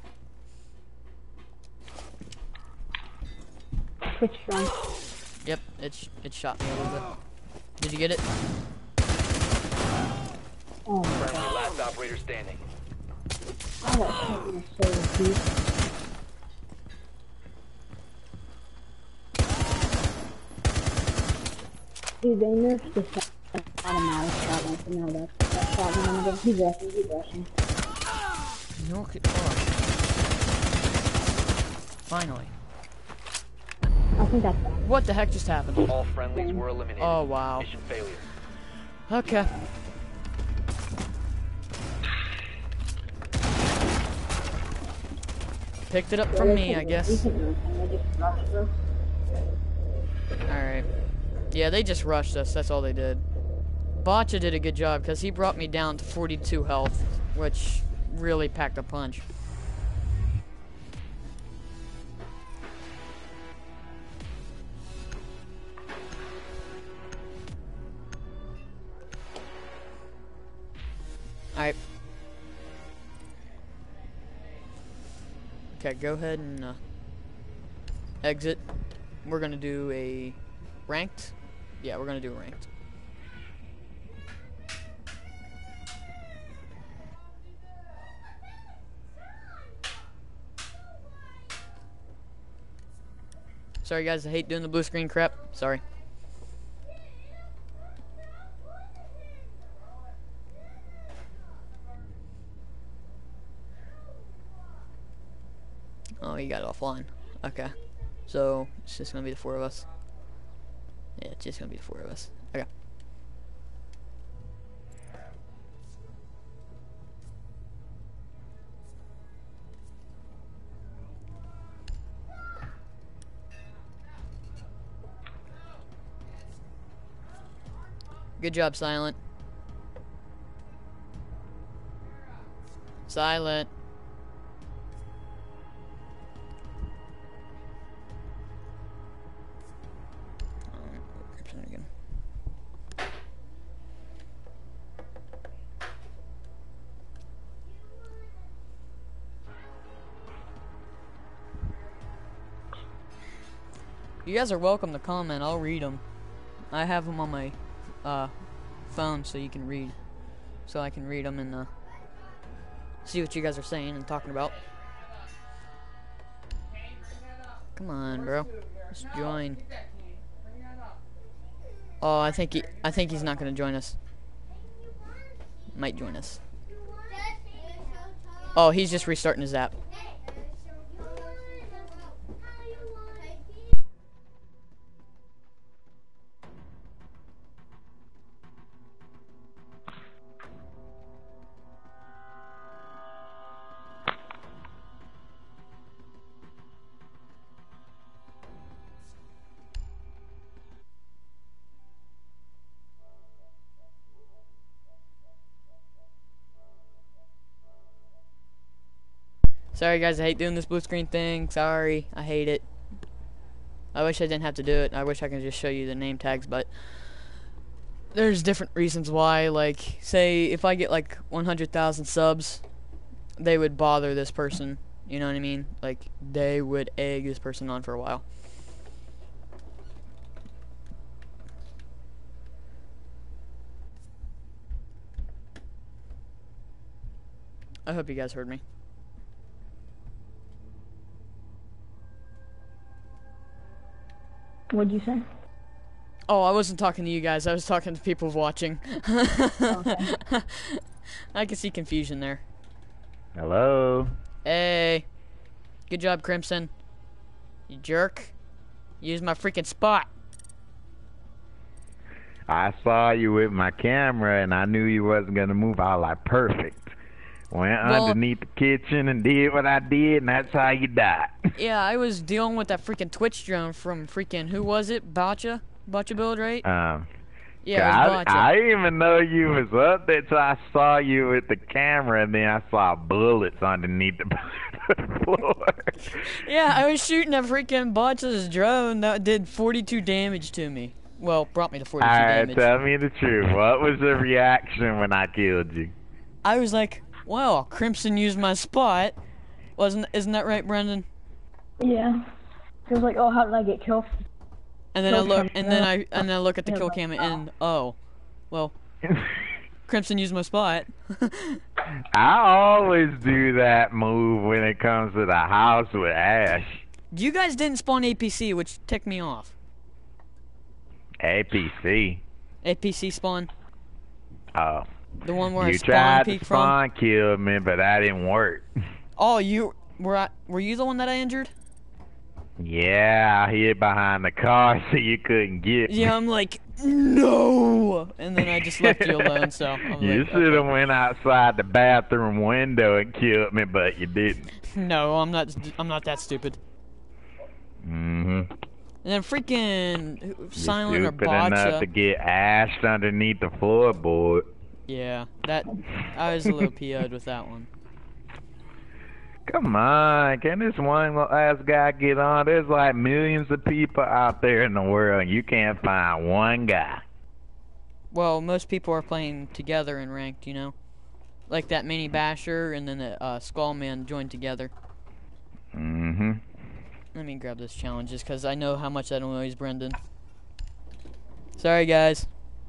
Twitch drone. Yep, it, sh it shot me a little bit. Did you get it? Oh my Friendly god. last operator standing. Oh, that shit is so deep. Dude, they nerfed the shot- automatic shotgun, so now that's that shotgun. He's rushing, he's rushing. No, okay. Oh. Finally. I think that's fine. What the heck just happened? All friendlies were eliminated. Oh, wow. Mission failure. Okay. Picked it up from me, I guess. Alright. Yeah, they just rushed us. That's all they did. Botcha did a good job because he brought me down to forty-two health, which really packed a punch. Alright. Okay, go ahead and uh, exit. We're gonna do a ranked. Yeah, we're gonna do a ranked. Sorry guys, I hate doing the blue screen crap. Sorry. Oh, you got it offline. Okay. So, it's just gonna be the four of us. Yeah, it's just gonna be the four of us. Okay. Good job, Silent. Silent. Again. You guys are welcome to comment. I'll read them. I have them on my uh, phone, so you can read. So I can read them and uh, see what you guys are saying and talking about. Come on, bro. Let's join. Oh, I think he, I think he's not gonna join us. Might join us. Oh, he's just restarting his app. Sorry guys, I hate doing this blue screen thing. Sorry, I hate it. I wish I didn't have to do it. I wish I could just show you the name tags, but there's different reasons why. Like, say if I get like one hundred thousand subs, they would bother this person. You know what I mean? Like, they would egg this person on for a while. I hope you guys heard me. What'd you say? Oh, I wasn't talking to you guys. I was talking to people watching. Okay. I can see confusion there. Hello. Hey. Good job, Crimson. You jerk. Use my freaking spot. I saw you with my camera and I knew you wasn't gonna move. I was like, perfect. Went Well- underneath the kitchen and did what I did, and that's how you died. Yeah, I was dealing with that freaking Twitch drone from freaking, who was it? Botcha? Botcha build, right? Um, Yeah, it I, was Botcha. I didn't even know you was up there till I saw you with the camera, and then I saw bullets underneath the floor. Yeah, I was shooting a freaking Botcha's drone that did forty-two damage to me. Well, brought me to forty-two Alright, damage. tell me the truth. What was the reaction when I killed you? I was like, wow, Crimson used my spot. Wasn't, isn't that right, Brendan? Yeah. He was like, oh, how did I get killed? And then I Kill look, cam, and then uh, I, and then I look at the yeah, kill but- cam and, oh, well, Crimson used my spot. I always do that move when it comes to the house with Ash. You guys didn't spawn A P C, which ticked me off. A P C. A P C spawn, Oh. the one where I You spawn tried to peek from. spawn kill me, but that didn't work. Oh, you were I, were you the one that I injured? Yeah, I hid behind the car so you couldn't get me. Yeah, I'm like, no! And then I just left you alone, so I'm You like, should have okay. went outside the bathroom window and killed me, but you didn't. No, I'm not, I'm not that stupid. Mm-hmm. And then freaking Silent You're or stupid enough Botcha. to get ashed underneath the floorboard. Yeah, that, I was a little P O'd with that one. Come on, can this one last guy get on? There's like millions of people out there in the world, and you can't find one guy. Well, most people are playing together in ranked, you know? Like that mini basher and then the uh, Skullman joined together. Mm-hmm. Let me grab this challenge just because I know how much that annoys Brendan. Sorry, guys.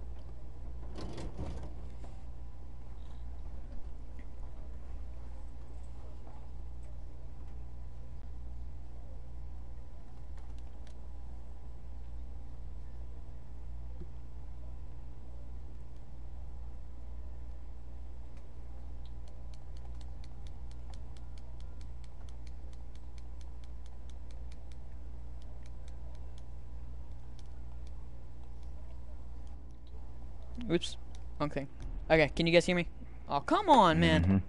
Oops. Okay. Okay, can you guys hear me? Oh, come on, man. Mm-hmm.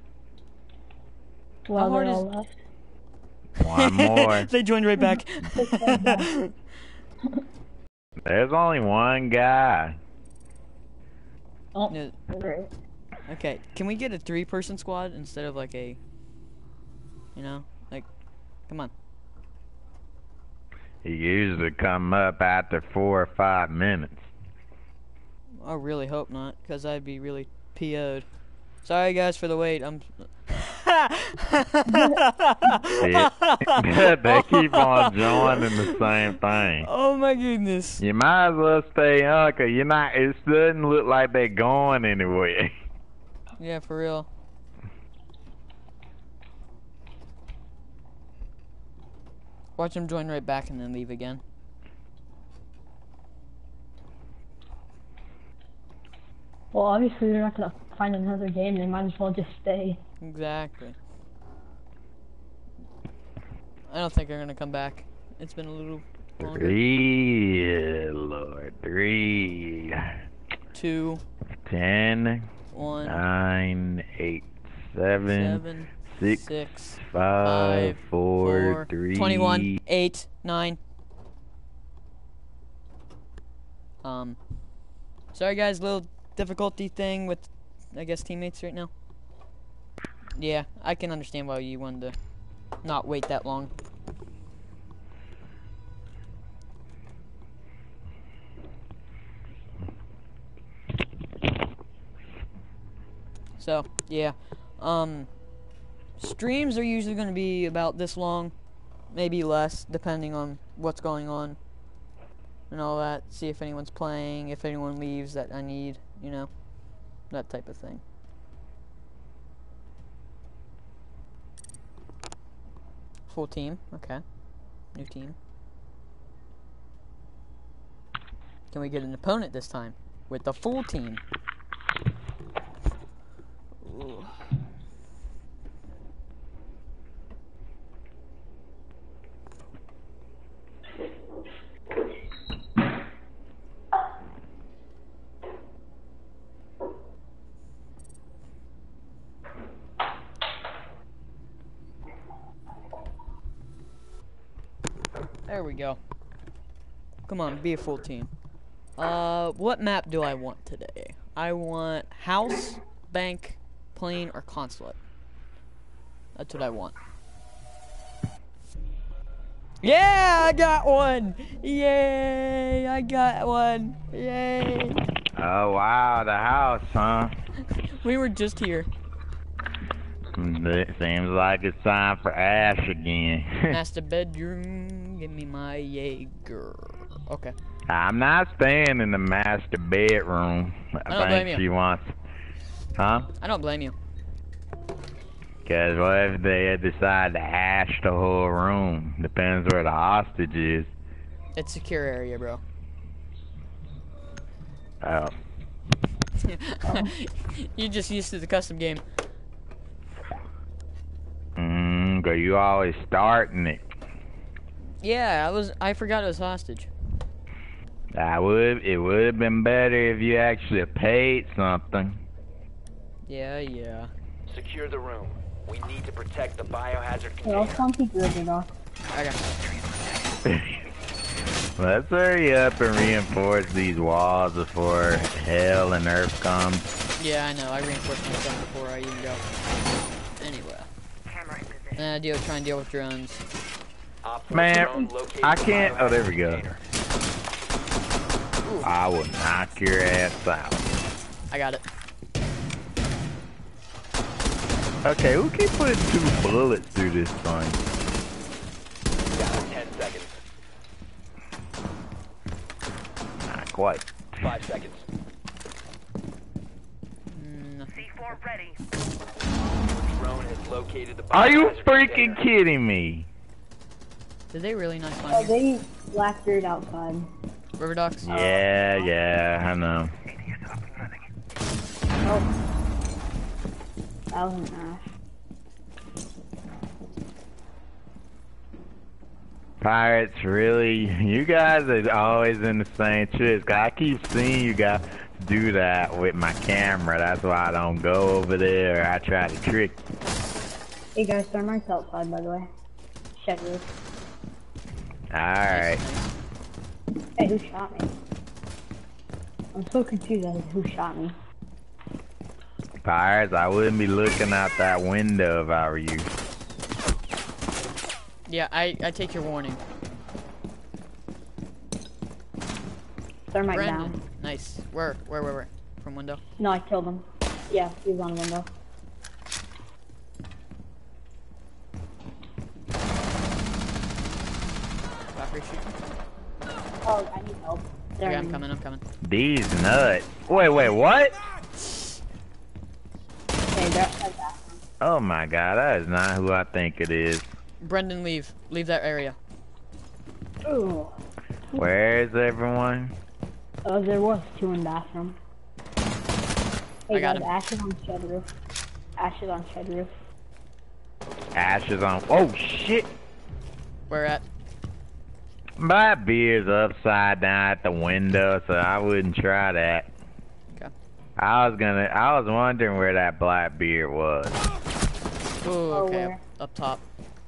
Well, How hard they is- all left. One more. They joined right back. There's only one guy. Oh, No, great. okay, can we get a three-person squad instead of like a, you know, like, come on. He usually come up after four or five minutes. I really hope not, because I'd be really P O'd. Sorry, guys, for the wait. I'm. They keep on joining the same thing. Oh my goodness. You might as well stay on, cause you're not. It doesn't look like they're going anywhere. Yeah, for real. Watch them join right back and then leave again. Well, obviously they're not gonna find another game. They might as well just stay. Exactly. I don't think they're gonna come back. It's been a little longer. Three, Lord, three, Two, ten, one, nine, eight, seven, seven, six, six, five, five, four, four, three, twenty-one, eight, nine. Um, sorry guys, little difficulty thing with, I guess, teammates right now. Yeah, I can understand why you wanted to not wait that long. So, yeah. Um, streams are usually going to be about this long, maybe less, depending on what's going on and all that. See if anyone's playing, if anyone leaves that I need, you know, that type of thing. Full team, okay. New team. Can we get an opponent this time with the full team? Ooh. There we go. Come on, be a full team. Uh, what map do I want today? I want house, bank, plane, or consulate. That's what I want. Yeah, I got one! Yay! I got one! Yay! Oh wow, the house, huh? We were just here. It seems like it's time for Ash again. Master bedroom, give me my Jaeger. Okay. I'm not staying in the master bedroom. I, I don't blame think you. she wants, huh? I don't blame you. Cause what if they decide to hash the whole room? Depends where the hostage is. It's secure area, bro. Oh. You're just used to the custom game. Mmm, cause you always starting it. Yeah, I was. I forgot it was hostage. I would. It would have been better if you actually paid something. Yeah, yeah. Secure the room. We need to protect the biohazard Hey, I'll container. come keep your it off. I got. Let's hurry up and reinforce these walls before hell and earth comes. Yeah, I know. I reinforced my stuff before I even go anywhere. And I deal try and deal with drones. Op four Man, drone located I the can't. Oh, there we go. container. I will knock your ass out. I got it. Okay, who keep putting two bullets through this thing? Down to ten seconds. Not quite. Five seconds. Mm, Drone has located the Are you biohazard freaking container. kidding me? did they really not Oh, find me? they blackbeard outside. River Docs? Yeah, yeah, I know. Oh. That wasn't Ash. Pirates, really? You guys are always in the same tricks. I keep seeing you guys do that with my camera. That's why I don't go over there. I try to trick you. Hey guys, thermite's outside by the way. Shed roof. Alright. Hey, who shot me? I'm so confused as to who shot me. Pirates, I wouldn't be looking out that window if I were you. Yeah, I, I take your warning. Thermite Brandon. down. Nice. Where? Where, where, where? From window? No, I killed him. Yeah, he was on window. Valkyrie shoot. Oh, I need help. Okay, I'm coming, I'm coming. These nuts. Wait, wait, what? Okay, they're outside bathroom. Oh my god, that is not who I think it is. Brendan, leave. Leave that area. Ooh. Where is everyone? Oh, there was two in bathroom. Hey I got guys, him. Ash is on shed roof. Ash is on shed roof. Ashes on. Oh shit! Where at? My beer's upside down at the window, so I wouldn't try that. Okay. I was gonna. I was wondering where that black beard was. Ooh, Oh, okay. where? Up, up top.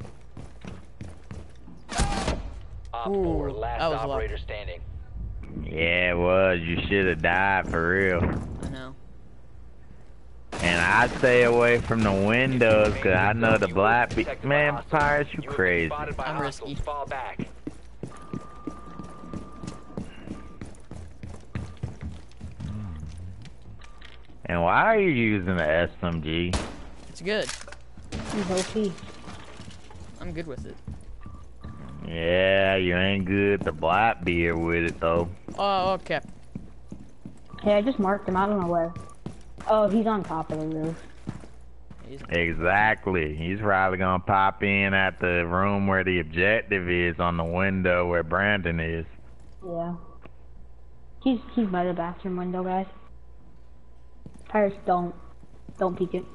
Op Ooh, four, last that was luck. operator standing. Yeah, it was. You should have died for real. I know. And I stay away from the windows, cause I know the black be- man, Pirates, you have been crazy. spotted by I'm hostiles. risky. Fall back. And why are you using the S M G? It's good. He's O P. I'm good with it. Yeah, you ain't good the black beard with it though. Oh, okay. Hey, I just marked him. I don't know where. Oh, he's on top of the roof. He's, Exactly. He's probably gonna pop in at the room where the objective is on the window where Brandon is. Yeah. He's he's by the bathroom window, guys. Pirates, don't don't peek it.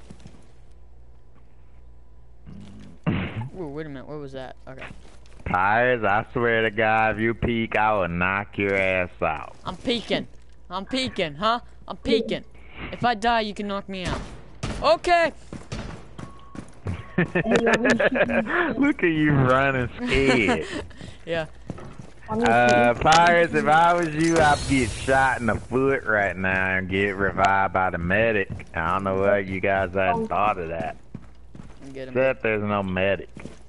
ooh, wait a minute. What was that? Okay. Pirates, I swear to God, if you peek, I will knock your ass out. I'm peeking. I'm peeking, huh? I'm peeking. If I die, you can knock me out. Okay. Look at you running scared. Yeah. I'm gonna Uh, shoot Pirates, if I was you, I'd get shot in the foot right now and get revived by the medic. I don't know why you guys hadn't thought of that. Get him. Except there's no medic.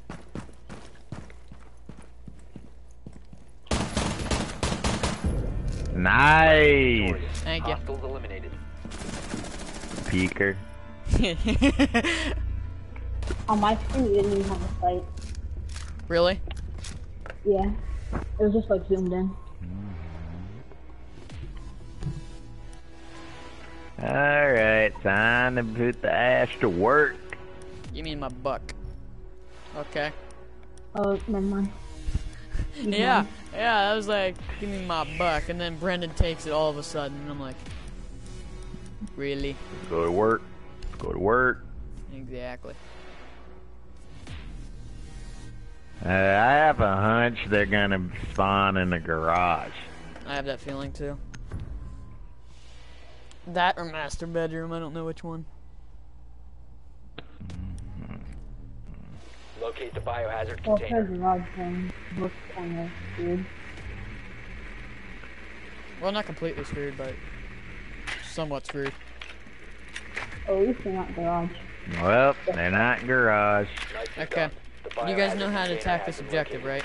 Nice! Thank you. Hostiles eliminated. Peeker. On my screen, you didn't even have a sight. Really? Yeah. It was just like zoomed in. Alright, time to put the ash to work. You mean my buck? Okay. Oh, never mind. He's Yeah, mine. yeah, I was like, give me my buck, and then Brendan takes it all of a sudden, and I'm like, really? Go to work. Go to work. Exactly. Uh, I have a hunch they're gonna spawn in the garage. I have that feeling too. That or master bedroom, I don't know which one. Locate the biohazard Well, container. the garage thing looks kind of weird. Well, not completely screwed, but somewhat screwed. Oh, at least they're not garage. Well, they're not in garage. Nicely Okay. done. The You guys know how to biohazard attack this container has objective, been right?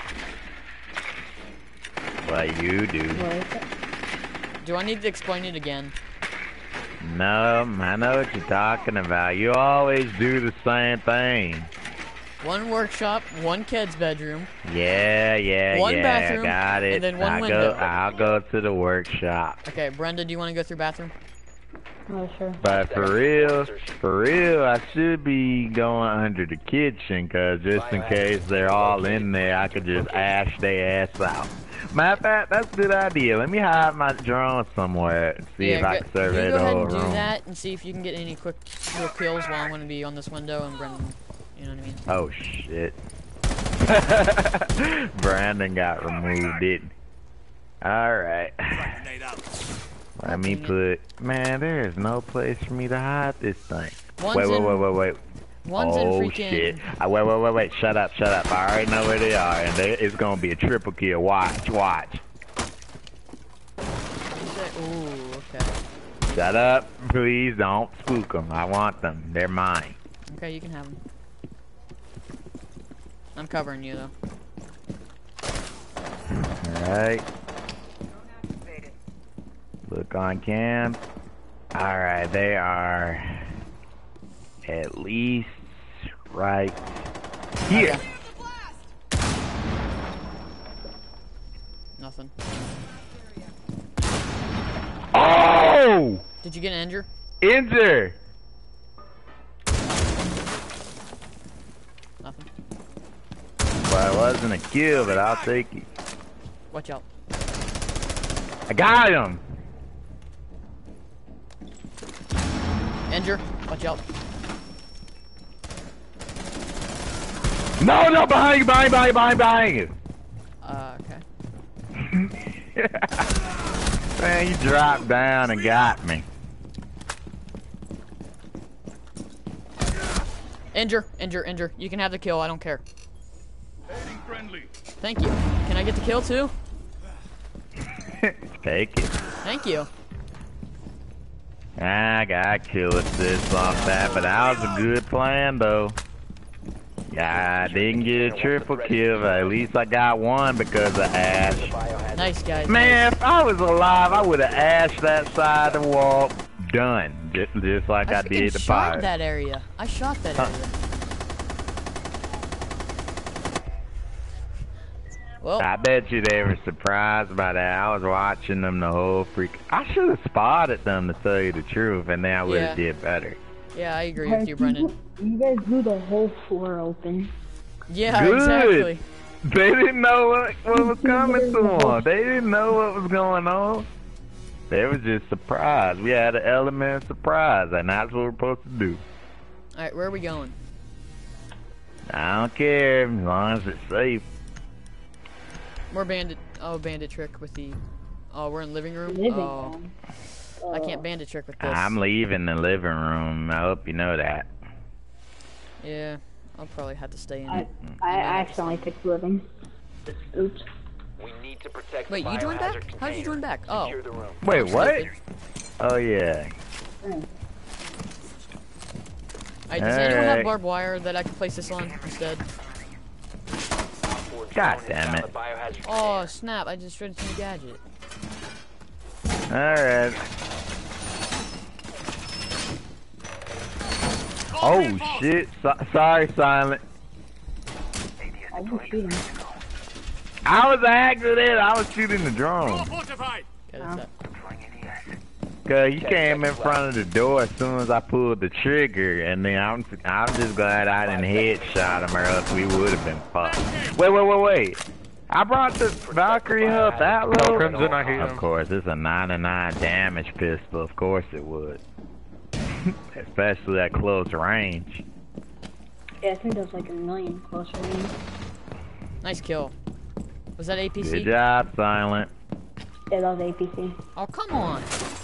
Well, you do. Where is it? Do I need to explain it again? No, I know what you're talking about. You always do the same thing. One workshop, one kid's bedroom. Yeah, yeah, One yeah. bathroom, Got it. and then one I'll window. Go, I'll go to the workshop. Okay, Brenda, do you want to go through bathroom? Oh, sure. But for real, for real, I should be going under the kitchen, cause just in case they're all in there, I could just ash their ass out. Matter of fact, that's a good idea. Let me hide my drone somewhere and see if I go- can survey you the go ahead whole and do room. that and see if you can get any quick little kills while I'm going to be on this window and Brendan, you know what I mean? Oh shit. Brandon got removed, didn't he? Alright. Grenade out. Let me dang it. put... Man, there is no place for me to hide this thing. One's wait, wait, in- wait, wait, wait. One's oh, in freaking... shit. Uh, wait, wait, wait, wait. Shut up, shut up. I already know where they are, and they, it's gonna be a triple kill. Watch, watch. Ooh, okay. Shut up. Please don't spook them. I want them. They're mine. Okay, you can have them. I'm covering you, though. Alright. Look on cam. Alright, they are at least right here. Okay. Nothing. Oh! Did you get an injure? Injure! Nothing. Well, it wasn't a kill, but I'll take it. Watch out. I got him! Injure. Watch out. No, no, behind you, behind, behind, behind, behind you! Uh, okay. Man, you dropped down and got me. Injure, injure, injure. You can have the kill, I don't care. Heading friendly. Thank you. Can I get the kill too? Take it. Thank you. I got kill assist off that, but that was a good plan though. Yeah, I didn't get a triple kill, but at least I got one because of Ash. Nice, guys. Man, if I was alive, I would have ashed that side of the wall. Done. Just, just like I, I, did the shot pirate. that area. I shot that Huh. area. Well, I bet you they were surprised by that. I was watching them the whole freak. I should have spotted them to tell you the truth, and then I would have Yeah. did better. yeah, I agree Hey, with you, Brendan. You guys blew the whole floor open. Yeah, Good. exactly. They didn't know what, what was coming to them. They didn't know what was going on. They were just surprised. We had an element of surprise, and that's what we're supposed to do. Alright, where are we going? I don't care as long as it's safe. More bandit. Oh, bandit trick with the. Oh, we're in living room. Living Oh, room. I can't bandit trick with this. I'm leaving the living room. I hope you know that. Yeah, I'll probably have to stay in I, it. I accidentally picked living. Oops. We need to protect Wait, the you joined back? biohazard How'd you container. join back? Oh. Secure the room. Wait, what? Stupid. Oh yeah. Alright, does anyone have Alright. barbed wire that I can place this on instead? God damn it. Oh, snap, I just shredded some gadget. Alright. Oh shit. So sorry, Silent. I was shooting. I was an accident. I was shooting the drone. Fortified. Yeah, that's that. Cause he came in front of the door as soon as I pulled the trigger, and then I'm I'm just glad I didn't headshot him, or else we would have been fucked. Wait, wait, wait, wait! I brought the Valkyrie up that Tell low. Crimson I hate Of him. course, it's a ninety-nine damage pistol. Of course it would, especially at close range. Yeah, I think that's like a million close range. Nice kill. Was that A P C? Good job, Silent. Yeah, that was A P C. Oh, come on.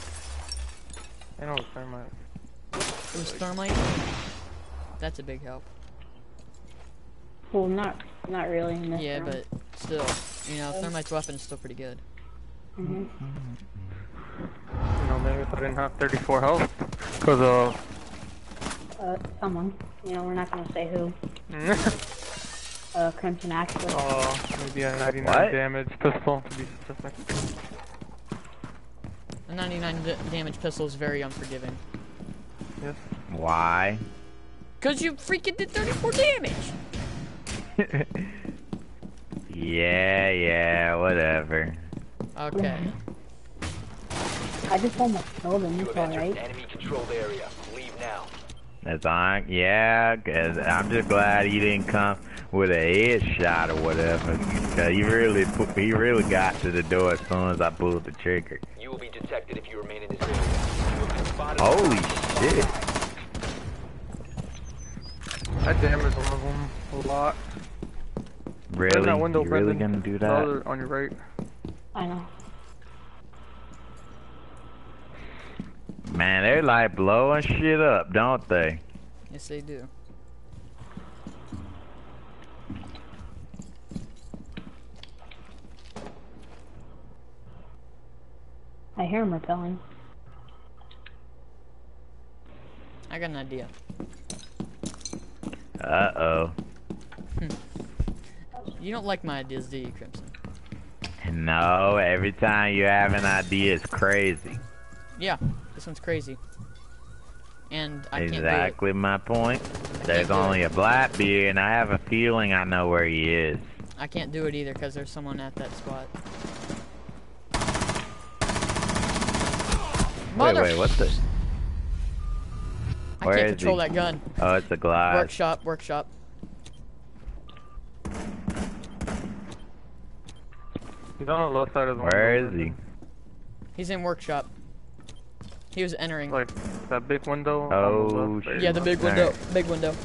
I know it's thermite. It was thermite. That's a big help. Well, not not really in this Yeah, round. but still, you know, thermite's weapon is still pretty good. Mm-hmm. You know, maybe if I didn't have thirty-four health. Because of... Uh, someone. You know, we're not gonna say who. Uh, Crimson Axis. Oh, maybe a ninety-nine What? damage pistol, to be specific. A ninety-nine d damage pistol is very unforgiving. Yes. Why? Cause you freaking did thirty-four damage! Yeah, yeah, whatever. Okay. I just almost killed him. You It's have entered alright. an enemy-controlled area. Leave now. That's on. Yeah, 'cause I'm just glad he didn't come with a headshot or whatever. 'Cause he really, put, he really got to the door as soon as I pulled the trigger. You will be detected if you remain in this area. You have been spotted. Holy shit! I damaged one of them a lot. Really? In that window, You really Brendan. gonna do The that? other on your right. I know. Man, they're like blowing shit up, don't they? Yes, they do. I hear him repelling. I got an idea. Uh-oh. You don't like my ideas, do you, Crimson? No, every time you have an idea, it's crazy. Yeah, this one's crazy. And I can't Exactly my point. There's do only it. a Blackbeard, and I have a feeling I know where he is. do it. I can't do it either because there's someone at that spot. Wait, Mother wait, what the? I Where can't is control he? that gun. Oh, it's a glass. Workshop, workshop. He's on the left side of the Where window. is he? He's in workshop. He was entering. Like, that big window Oh, on the left there. Yeah, the big Alright. window. Big window.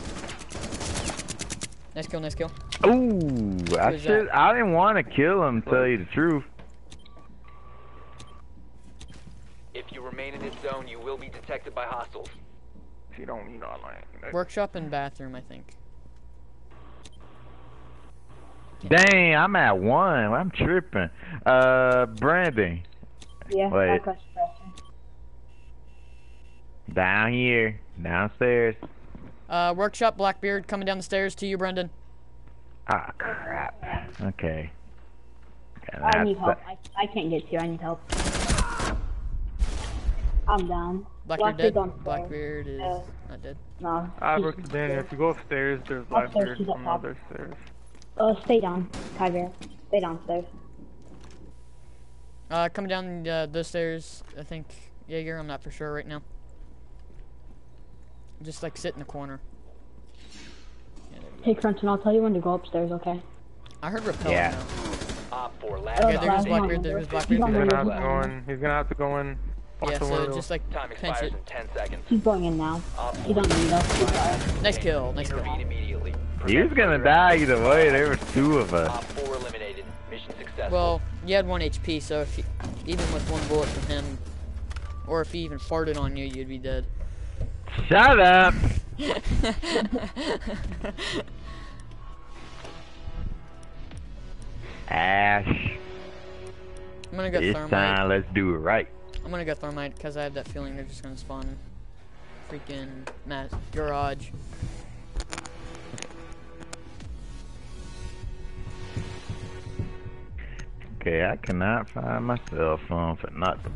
Nice kill, nice kill. Ooh, I Who's should. that? I didn't want to kill him. Tell you the truth. If you remain in this zone, you will be detected by hostiles. You don't need online. Workshop and bathroom, I think. Dang, I'm at one. I'm tripping. Uh, Brandon, Yeah, Wait. I pressed pressure. down here, downstairs. Uh, workshop, Blackbeard, coming down the stairs to you, Brendan. Ah, crap. Okay. And I need that's help. I, I can't get to you. I need help. I'm down. Blackbeard Blackbeard's dead. on fire. Blackbeard is Uh, not dead. No. I he's- worked Daniel. If you go upstairs, there's Upstairs, Blackbeard he's up on the top. other stairs. Uh, stay down, Kyber. Stay downstairs. Uh, coming down uh, those stairs, I think. Jaeger, I'm not for sure right now. Just like sit in the corner. Yeah, there we go. Hey, Crimson, I'll tell you when to go upstairs, okay? I heard repel Yeah. now. Op four, last Oh, Okay, there goes last one. Blackbeard, there goes He's Blackbeard. on He's the gonna have to roof. go in. He's gonna have to go in. Watch Yeah, the so window. just like time pinch expires it. in ten seconds. He's going in now. Op He four, don't need us. He's alright. Nice kill, nice kill. intervene immediately. He was gonna die either way. There was two of us. Op four eliminated. Mission successful. Well, you had one H P, so if you, even with one bullet from him, or if he even farted on you, you'd be dead. Shut up. Ash. I'm gonna go This thermite. time, let's do it right. I'm gonna go thermite because I have that feeling they're just gonna spawn freaking mass garage. Okay, I cannot find my cell phone for nothing.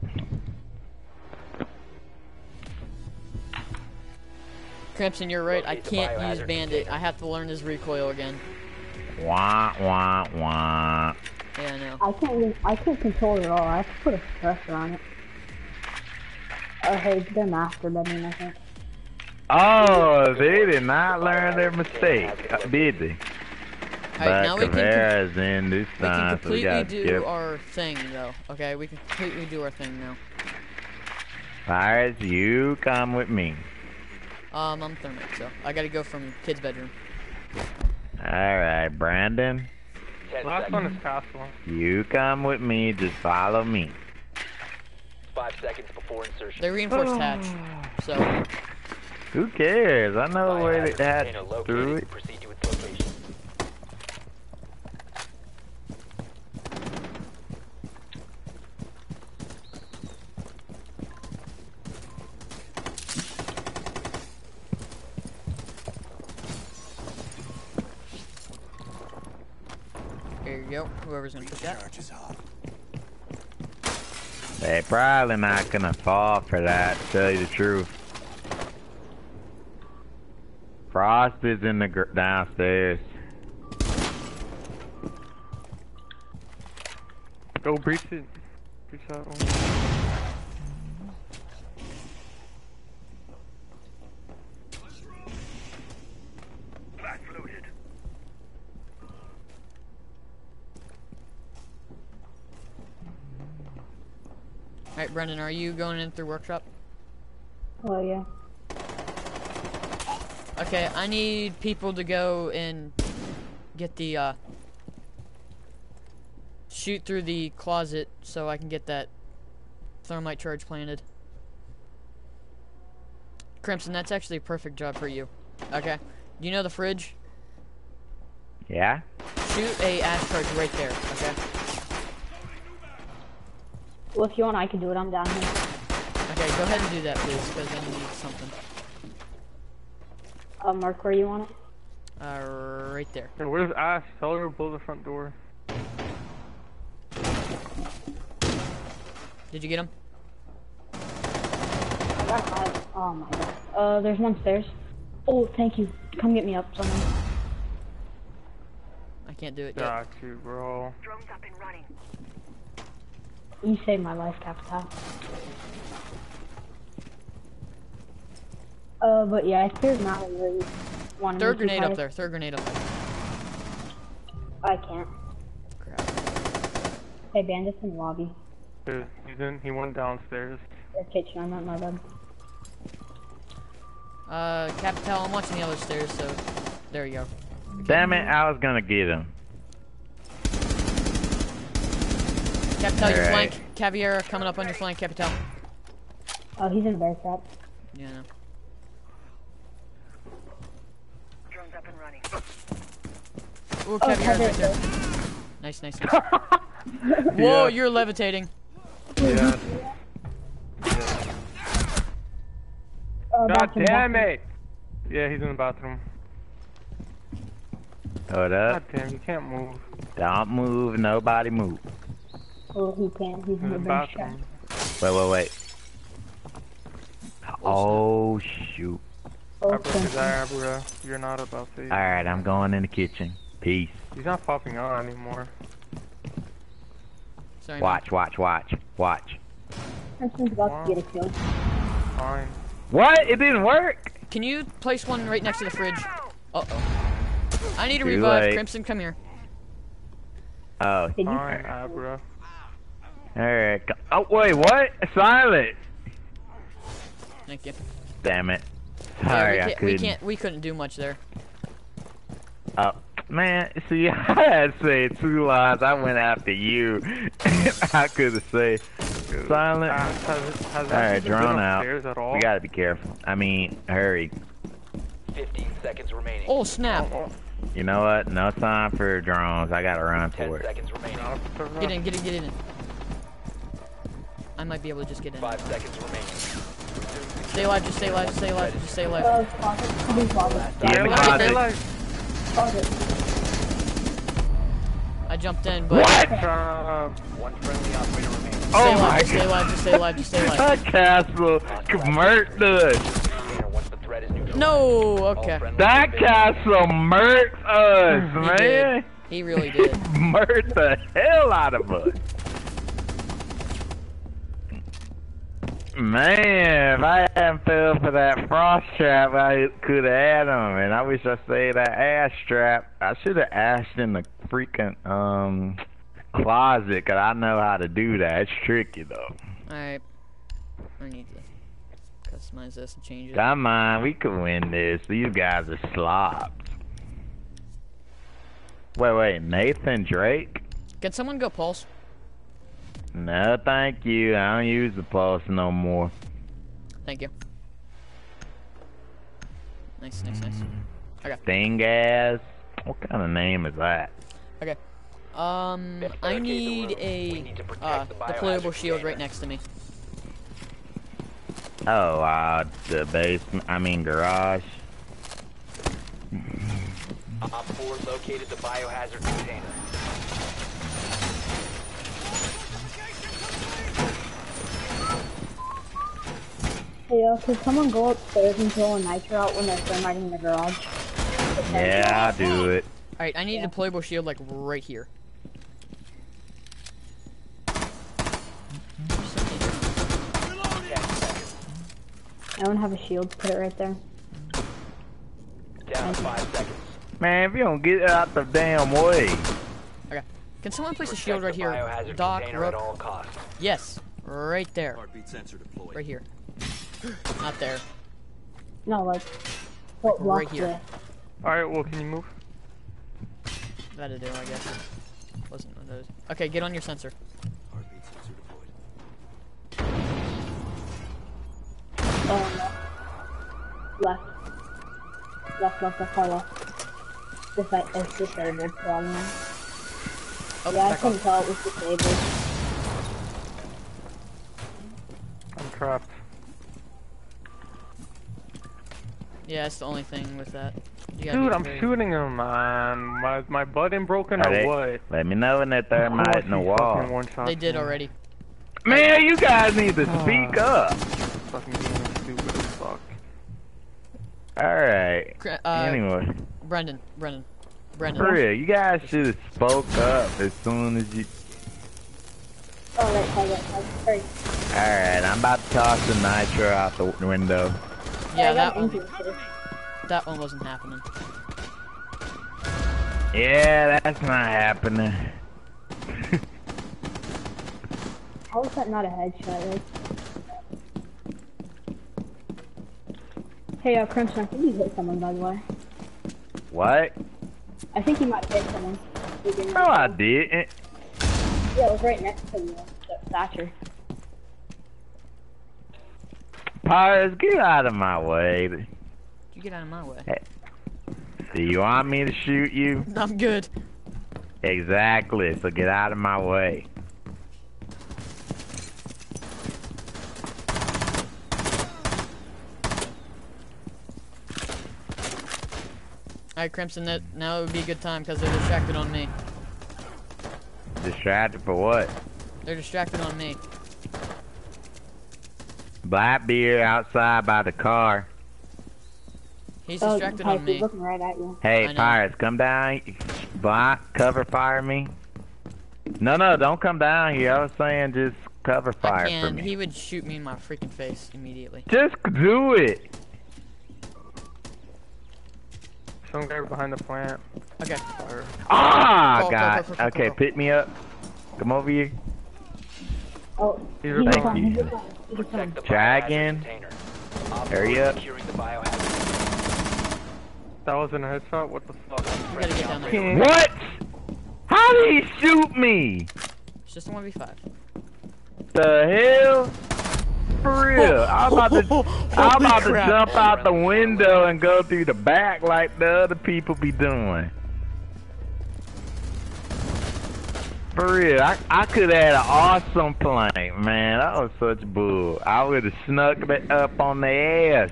Crimson, you're right. I Locate the can't use biohazard bandit. container. I have to learn his recoil again. Wah, wah, wah. I Yeah, I know. can't. even- I can't control it at all. I have to put a stressor on it. Oh, hey, they're master bedroom, I think. Oh, they did not learn their mistake, uh, did they? Alright, now But we can, com- Caveira's in this we can time, so we completely gotta do skip. our thing, though. Okay, we can completely do our thing now. Fires, you come with me. Um, I'm thermite, so I gotta go from kid's bedroom. Alright, Brandon. Ten Last one seconds. is castle. You come with me, just follow me. Five seconds before insertion. They reinforced hatch. So, Who cares? I know where Biohazard they had container through located. it. Proceed to its location. here you go. Whoever's gonna put that. Recharge is hot. They probably not gonna fall for that, to tell you the truth. Frost is in the gr downstairs. Go breach it. Breach that one. Alright, Brendan, are you going in through workshop? Oh yeah. Okay, I need people to go and get the, uh, shoot through the closet so I can get that thermite charge planted. Crimson, that's actually a perfect job for you. Okay. You know the fridge? Yeah? Shoot a ash charge right there, okay? Well, if you want, I can do it. I'm down here. Okay, go ahead and do that, please, because I need something. Uh, Mark, where you want it? Uh, right there. Hey, where's Ash? Tell her to blow the front door. Did you get him? I got five. Oh my god. Uh, there's one stairs. Oh, thank you. Come get me up, someone. I can't do it yet. Got you, bro. Drones up and running. You saved my life, Capital. Uh, but yeah, I feared not really wanting Third me to grenade try up to- there, third grenade up there. I can't. Crap. Hey, bandits in the lobby. Dude, he's in. He went downstairs. Or kitchen, I'm not my bed. Uh, Capital, I'm watching the other stairs, so there you go. Damn it, I was gonna get him. Capital, your Alright. flank. Caviera coming up on your flank, Capital. Oh, he's in bear trap. Yeah, I know. Drones up and running. Ooh, Oh, Caviera's right there. Caviera. Nice, nice, nice. Whoa, Yeah. you're levitating. Yeah. Uh, God bathroom, damn bathroom. it! Yeah, he's in the bathroom. Hold God up. damn, you can't move. Don't move, nobody move. Oh, he can't. He's He's in in the the bear trap. bathroom. Wait, wait, wait. Oh, shoot. Oh, Abracadabra, you're not about to. Alright, I'm going in the kitchen. Peace. He's not popping on anymore. Sorry, man. Watch, watch, watch, watch. Crimson's about to get a kill. Fine. What? It didn't work? Can you place one right next to the fridge? Uh-oh. I need a Too revive. late. Crimson, come here. Oh, Did you? Fine, Abra. alright. go- Oh, wait, what? Silent. Thank you. Damn it. Yeah, Sorry, we I can't, we couldn't. can't, we couldn't do much there. Oh, man, see, I had to say two lines. I went after you. I could have said silent. Ash, has, has Alright, Ash even been drone out. upstairs at all? We gotta be careful. I mean, hurry. Fifteen seconds remaining. Oh, snap. Oh, You know what? No time for drones. I gotta run Ten for it. seconds remaining. oh, Get in, get in, get in. I might be able to just get in. Five seconds remaining. Stay alive, just stay alive, just stay alive, just stay alive. Uh, closet. Somebody's closet. Get in the Get in. closet. Closet. I jumped in, but What? Uh, One friendly operator remaining. stay Oh alive, my just stay god. alive, just stay alive, just stay alive. That castle murked us. Container once the threat is neutralized. No, All okay. friendlies That have been- castle murked us, He man. did. He really did. Murked the hell out of us. Man, if I hadn't fell for that frost trap, I could have had him. And I wish I saved that ash trap. I should have ashed in the freaking um closet, cause I know how to do that. It's tricky though. Alright. I need to customize this and change it. Come on, we can win this. These guys are slops. Wait, wait, Nathan Drake? Can someone go pulse? No, thank you. I don't use the pulse no more. Thank you. Nice, nice, nice. Okay. Stingaz? What kind of name is that? Okay. Um, I need a uh deployable shield right next to me. Oh, uh, the basement. I mean, garage. Op four located the biohazard container. Hey, yo, could someone go upstairs and throw a nitro out when they're thermiting in the garage? Yeah, I'll do it. Alright, I need a deployable shield like right here. I don't have a shield, put it right there. Down five seconds. Man, if you don't get out the damn way. Okay. Can someone place a shield Protect right the here? biohazard Doc, container at Rook. all costs. Yes. Right there. Heartbeat sensor deployed. Right here. Not there. No, like, what block right here. this? Alright, well, can you move? That'll do, I guess. It wasn't one of those. Okay, get on your sensor. Heartbeat sensor deployed. Oh, no. Left. Left, left, left, far left. This side is disabled, probably. Oh, Yeah, I back couldn't off. tell it was disabled. I'm trapped. Yeah, it's the only thing with that. You gotta Dude, be I'm very- shooting him, man. My my button broken or Alright, what? let me know when that Of thermite course in the he wall. fucking one-shots They did me. already. Man, you guys need to speak Ah. up. Fucking being stupid as fuck. Alright. Cra- Uh, Anyway, Brendan, Brendan, Brendan. for real, you guys should have spoke up as soon as you. Oh, right, side, right, side. Hurry. Alright, I'm about to toss the nitro out the window. Yeah, I that got one, injured, too. that one wasn't happening. Yeah, that's not happening. How is that not a headshot, right? Hey, uh, Crimson, I think you hit someone, by the way. What? I think you might have hit someone. You didn't No, hit I someone. didn't. Yeah, it was right next to you, the Thatcher. Pirates, get out of my way. You get out of my way. Do you want me to shoot you? I'm good. Exactly, so get out of my way. Alright, Crimson, that, now it would be a good time because they're distracted on me. Distracted for what? They're distracted on me. Blackbeard outside by the car. He's Oh, distracted Pike, on he's me. looking right at you. Hey, I know. Pirates, come down. Block, cover fire me. No, no, don't come down here. I was saying just cover I fire for can. me. He would shoot me in my freaking face immediately. Just do it. Some guy behind the plant. Okay. Or, Ah, Call, call, God. call, call, call, Okay, call. pick me up. Come over here. Oh, He's he's replying. on, he's replying, he's replying. Protect the Try biohazard again. container. Op Hurry four up. securing the biohazard. that wasn't a headshot? What the fuck? We gotta get down there. King. What? How did he shoot me? It's just a one v five. The hell? For real. I'm about to, I'm about to crap. jump out the window and go through the back like the other people be doing. For real, I, I could have had an awesome plank, man. That was such bull. I would have snuck it up on the ass.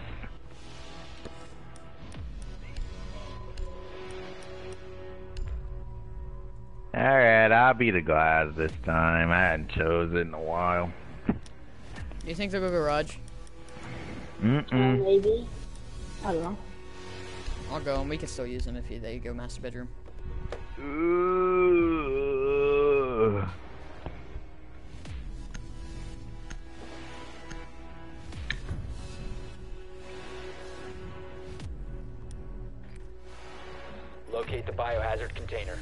Alright, I'll be the guys this time. I hadn't chosen in a while. Do you think they'll go garage? Uh, Mm-mm. maybe. I don't know. I'll go and we can still use them if you, they go master bedroom. Ooh. Locate the biohazard container.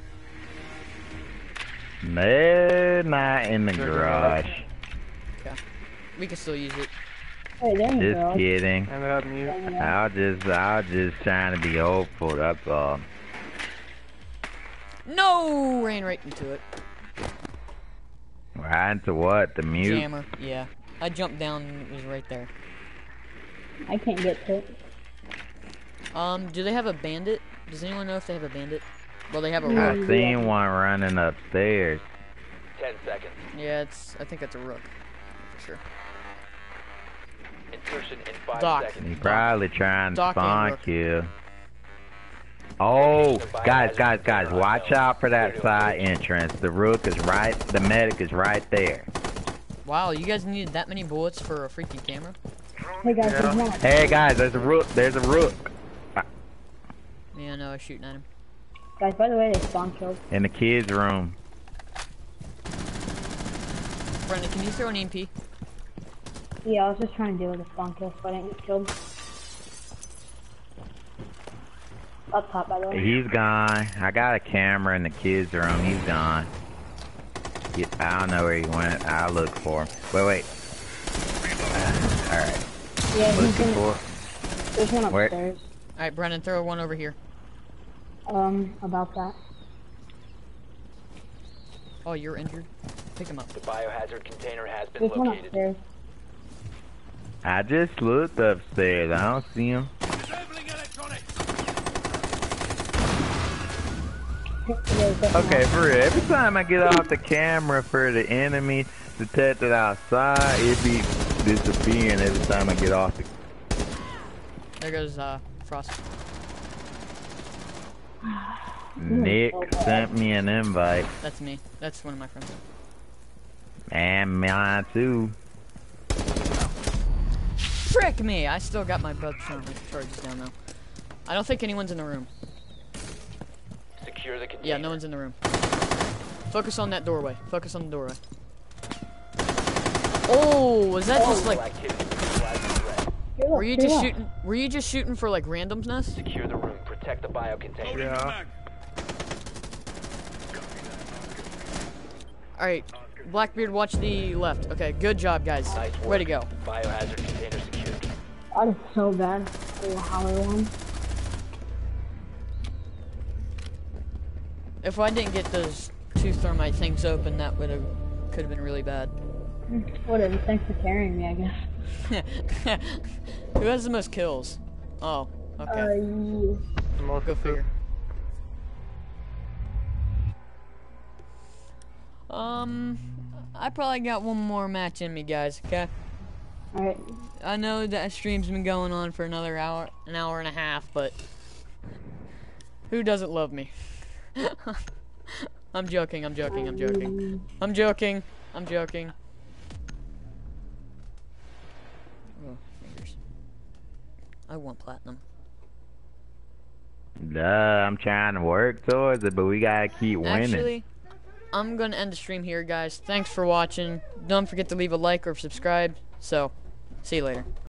No, not in the garage. Yeah. We can still use it. Hey, there you Just go. kidding. And that mute. I was just, I was just trying to be hopeful. That's all. No! Ran right into it. Right into what? The mute? Jammer, yeah. I jumped down and it was right there. I can't get to it. Um, do they have a bandit? Does anyone know if they have a bandit? Well, they have a I rook. seen one running upstairs. Ten seconds. Yeah, it's. I think it's a rook. For sure. Insertion in five Doc. He seconds. probably trying to Doc and spawn rook. kill. Oh, guys, guys, guys, watch out for that side entrance. The rook is right, the medic is right there. Wow, you guys needed that many bullets for a freaking camera? Hey guys, Yeah. there's one. Hey guys, there's a rook, there's a rook. Yeah, no, I was shooting at him. Guys, by the way, they spawn killed. In the kids' room. Brendan, can you throw an E M P? Yeah, I was just trying to deal with the spawn kill so I didn't get killed. Up top, by the way. He's gone. I got a camera in the kids' room. He's gone. He- I don't know where he went. I'll look for him. Wait, wait. Uh, Alright. Yeah, he's Looking in. for. There's one Where- upstairs. Alright, Brendan, throw one over here. Um, about that. Oh, you're injured? Pick him up. The biohazard container has been There's one located. upstairs. I just looked upstairs. I don't see him. There's definitely Okay, for real. Every time I get off the camera for the enemy detected outside, it be disappearing every time I get off the. There goes, uh, Frost. Nick sent me an invite. That's me. That's one of my friends. And mine too. Frick me! I still got my bug charges down, though. I don't think anyone's in the room. Secure the container. Yeah, no one's in the room. Focus on that doorway. Focus on the doorway. Oh, was that just like... Activity neutralizing threat. Here, Were you here, just look. shooting... Were you just shooting for, like, randomness? Secure the room. Protect the bio container. Yeah. Alright. Blackbeard, watch the left. Okay, good job, guys. Nice work. Way to go. Biohazard container secured. That is so bad. The Hollow one. If I didn't get those two thermite things open, that would have... Could have been really bad. Whatever, thanks for carrying me, I guess. Who has the most kills? Oh, okay. Uh, you. Most Go of it. figure. Um, I probably got one more match in me, guys, okay? Alright. I know that stream's been going on for another hour, an hour and a half, but who doesn't love me? I'm joking, I'm joking, I'm joking. I'm joking, I'm joking. Oh, fingers. I want platinum. Duh, I'm trying to work towards it, but we gotta keep winning. Actually, I'm gonna end the stream here, guys. Thanks for watching. Don't forget to leave a like or subscribe. So, see you later.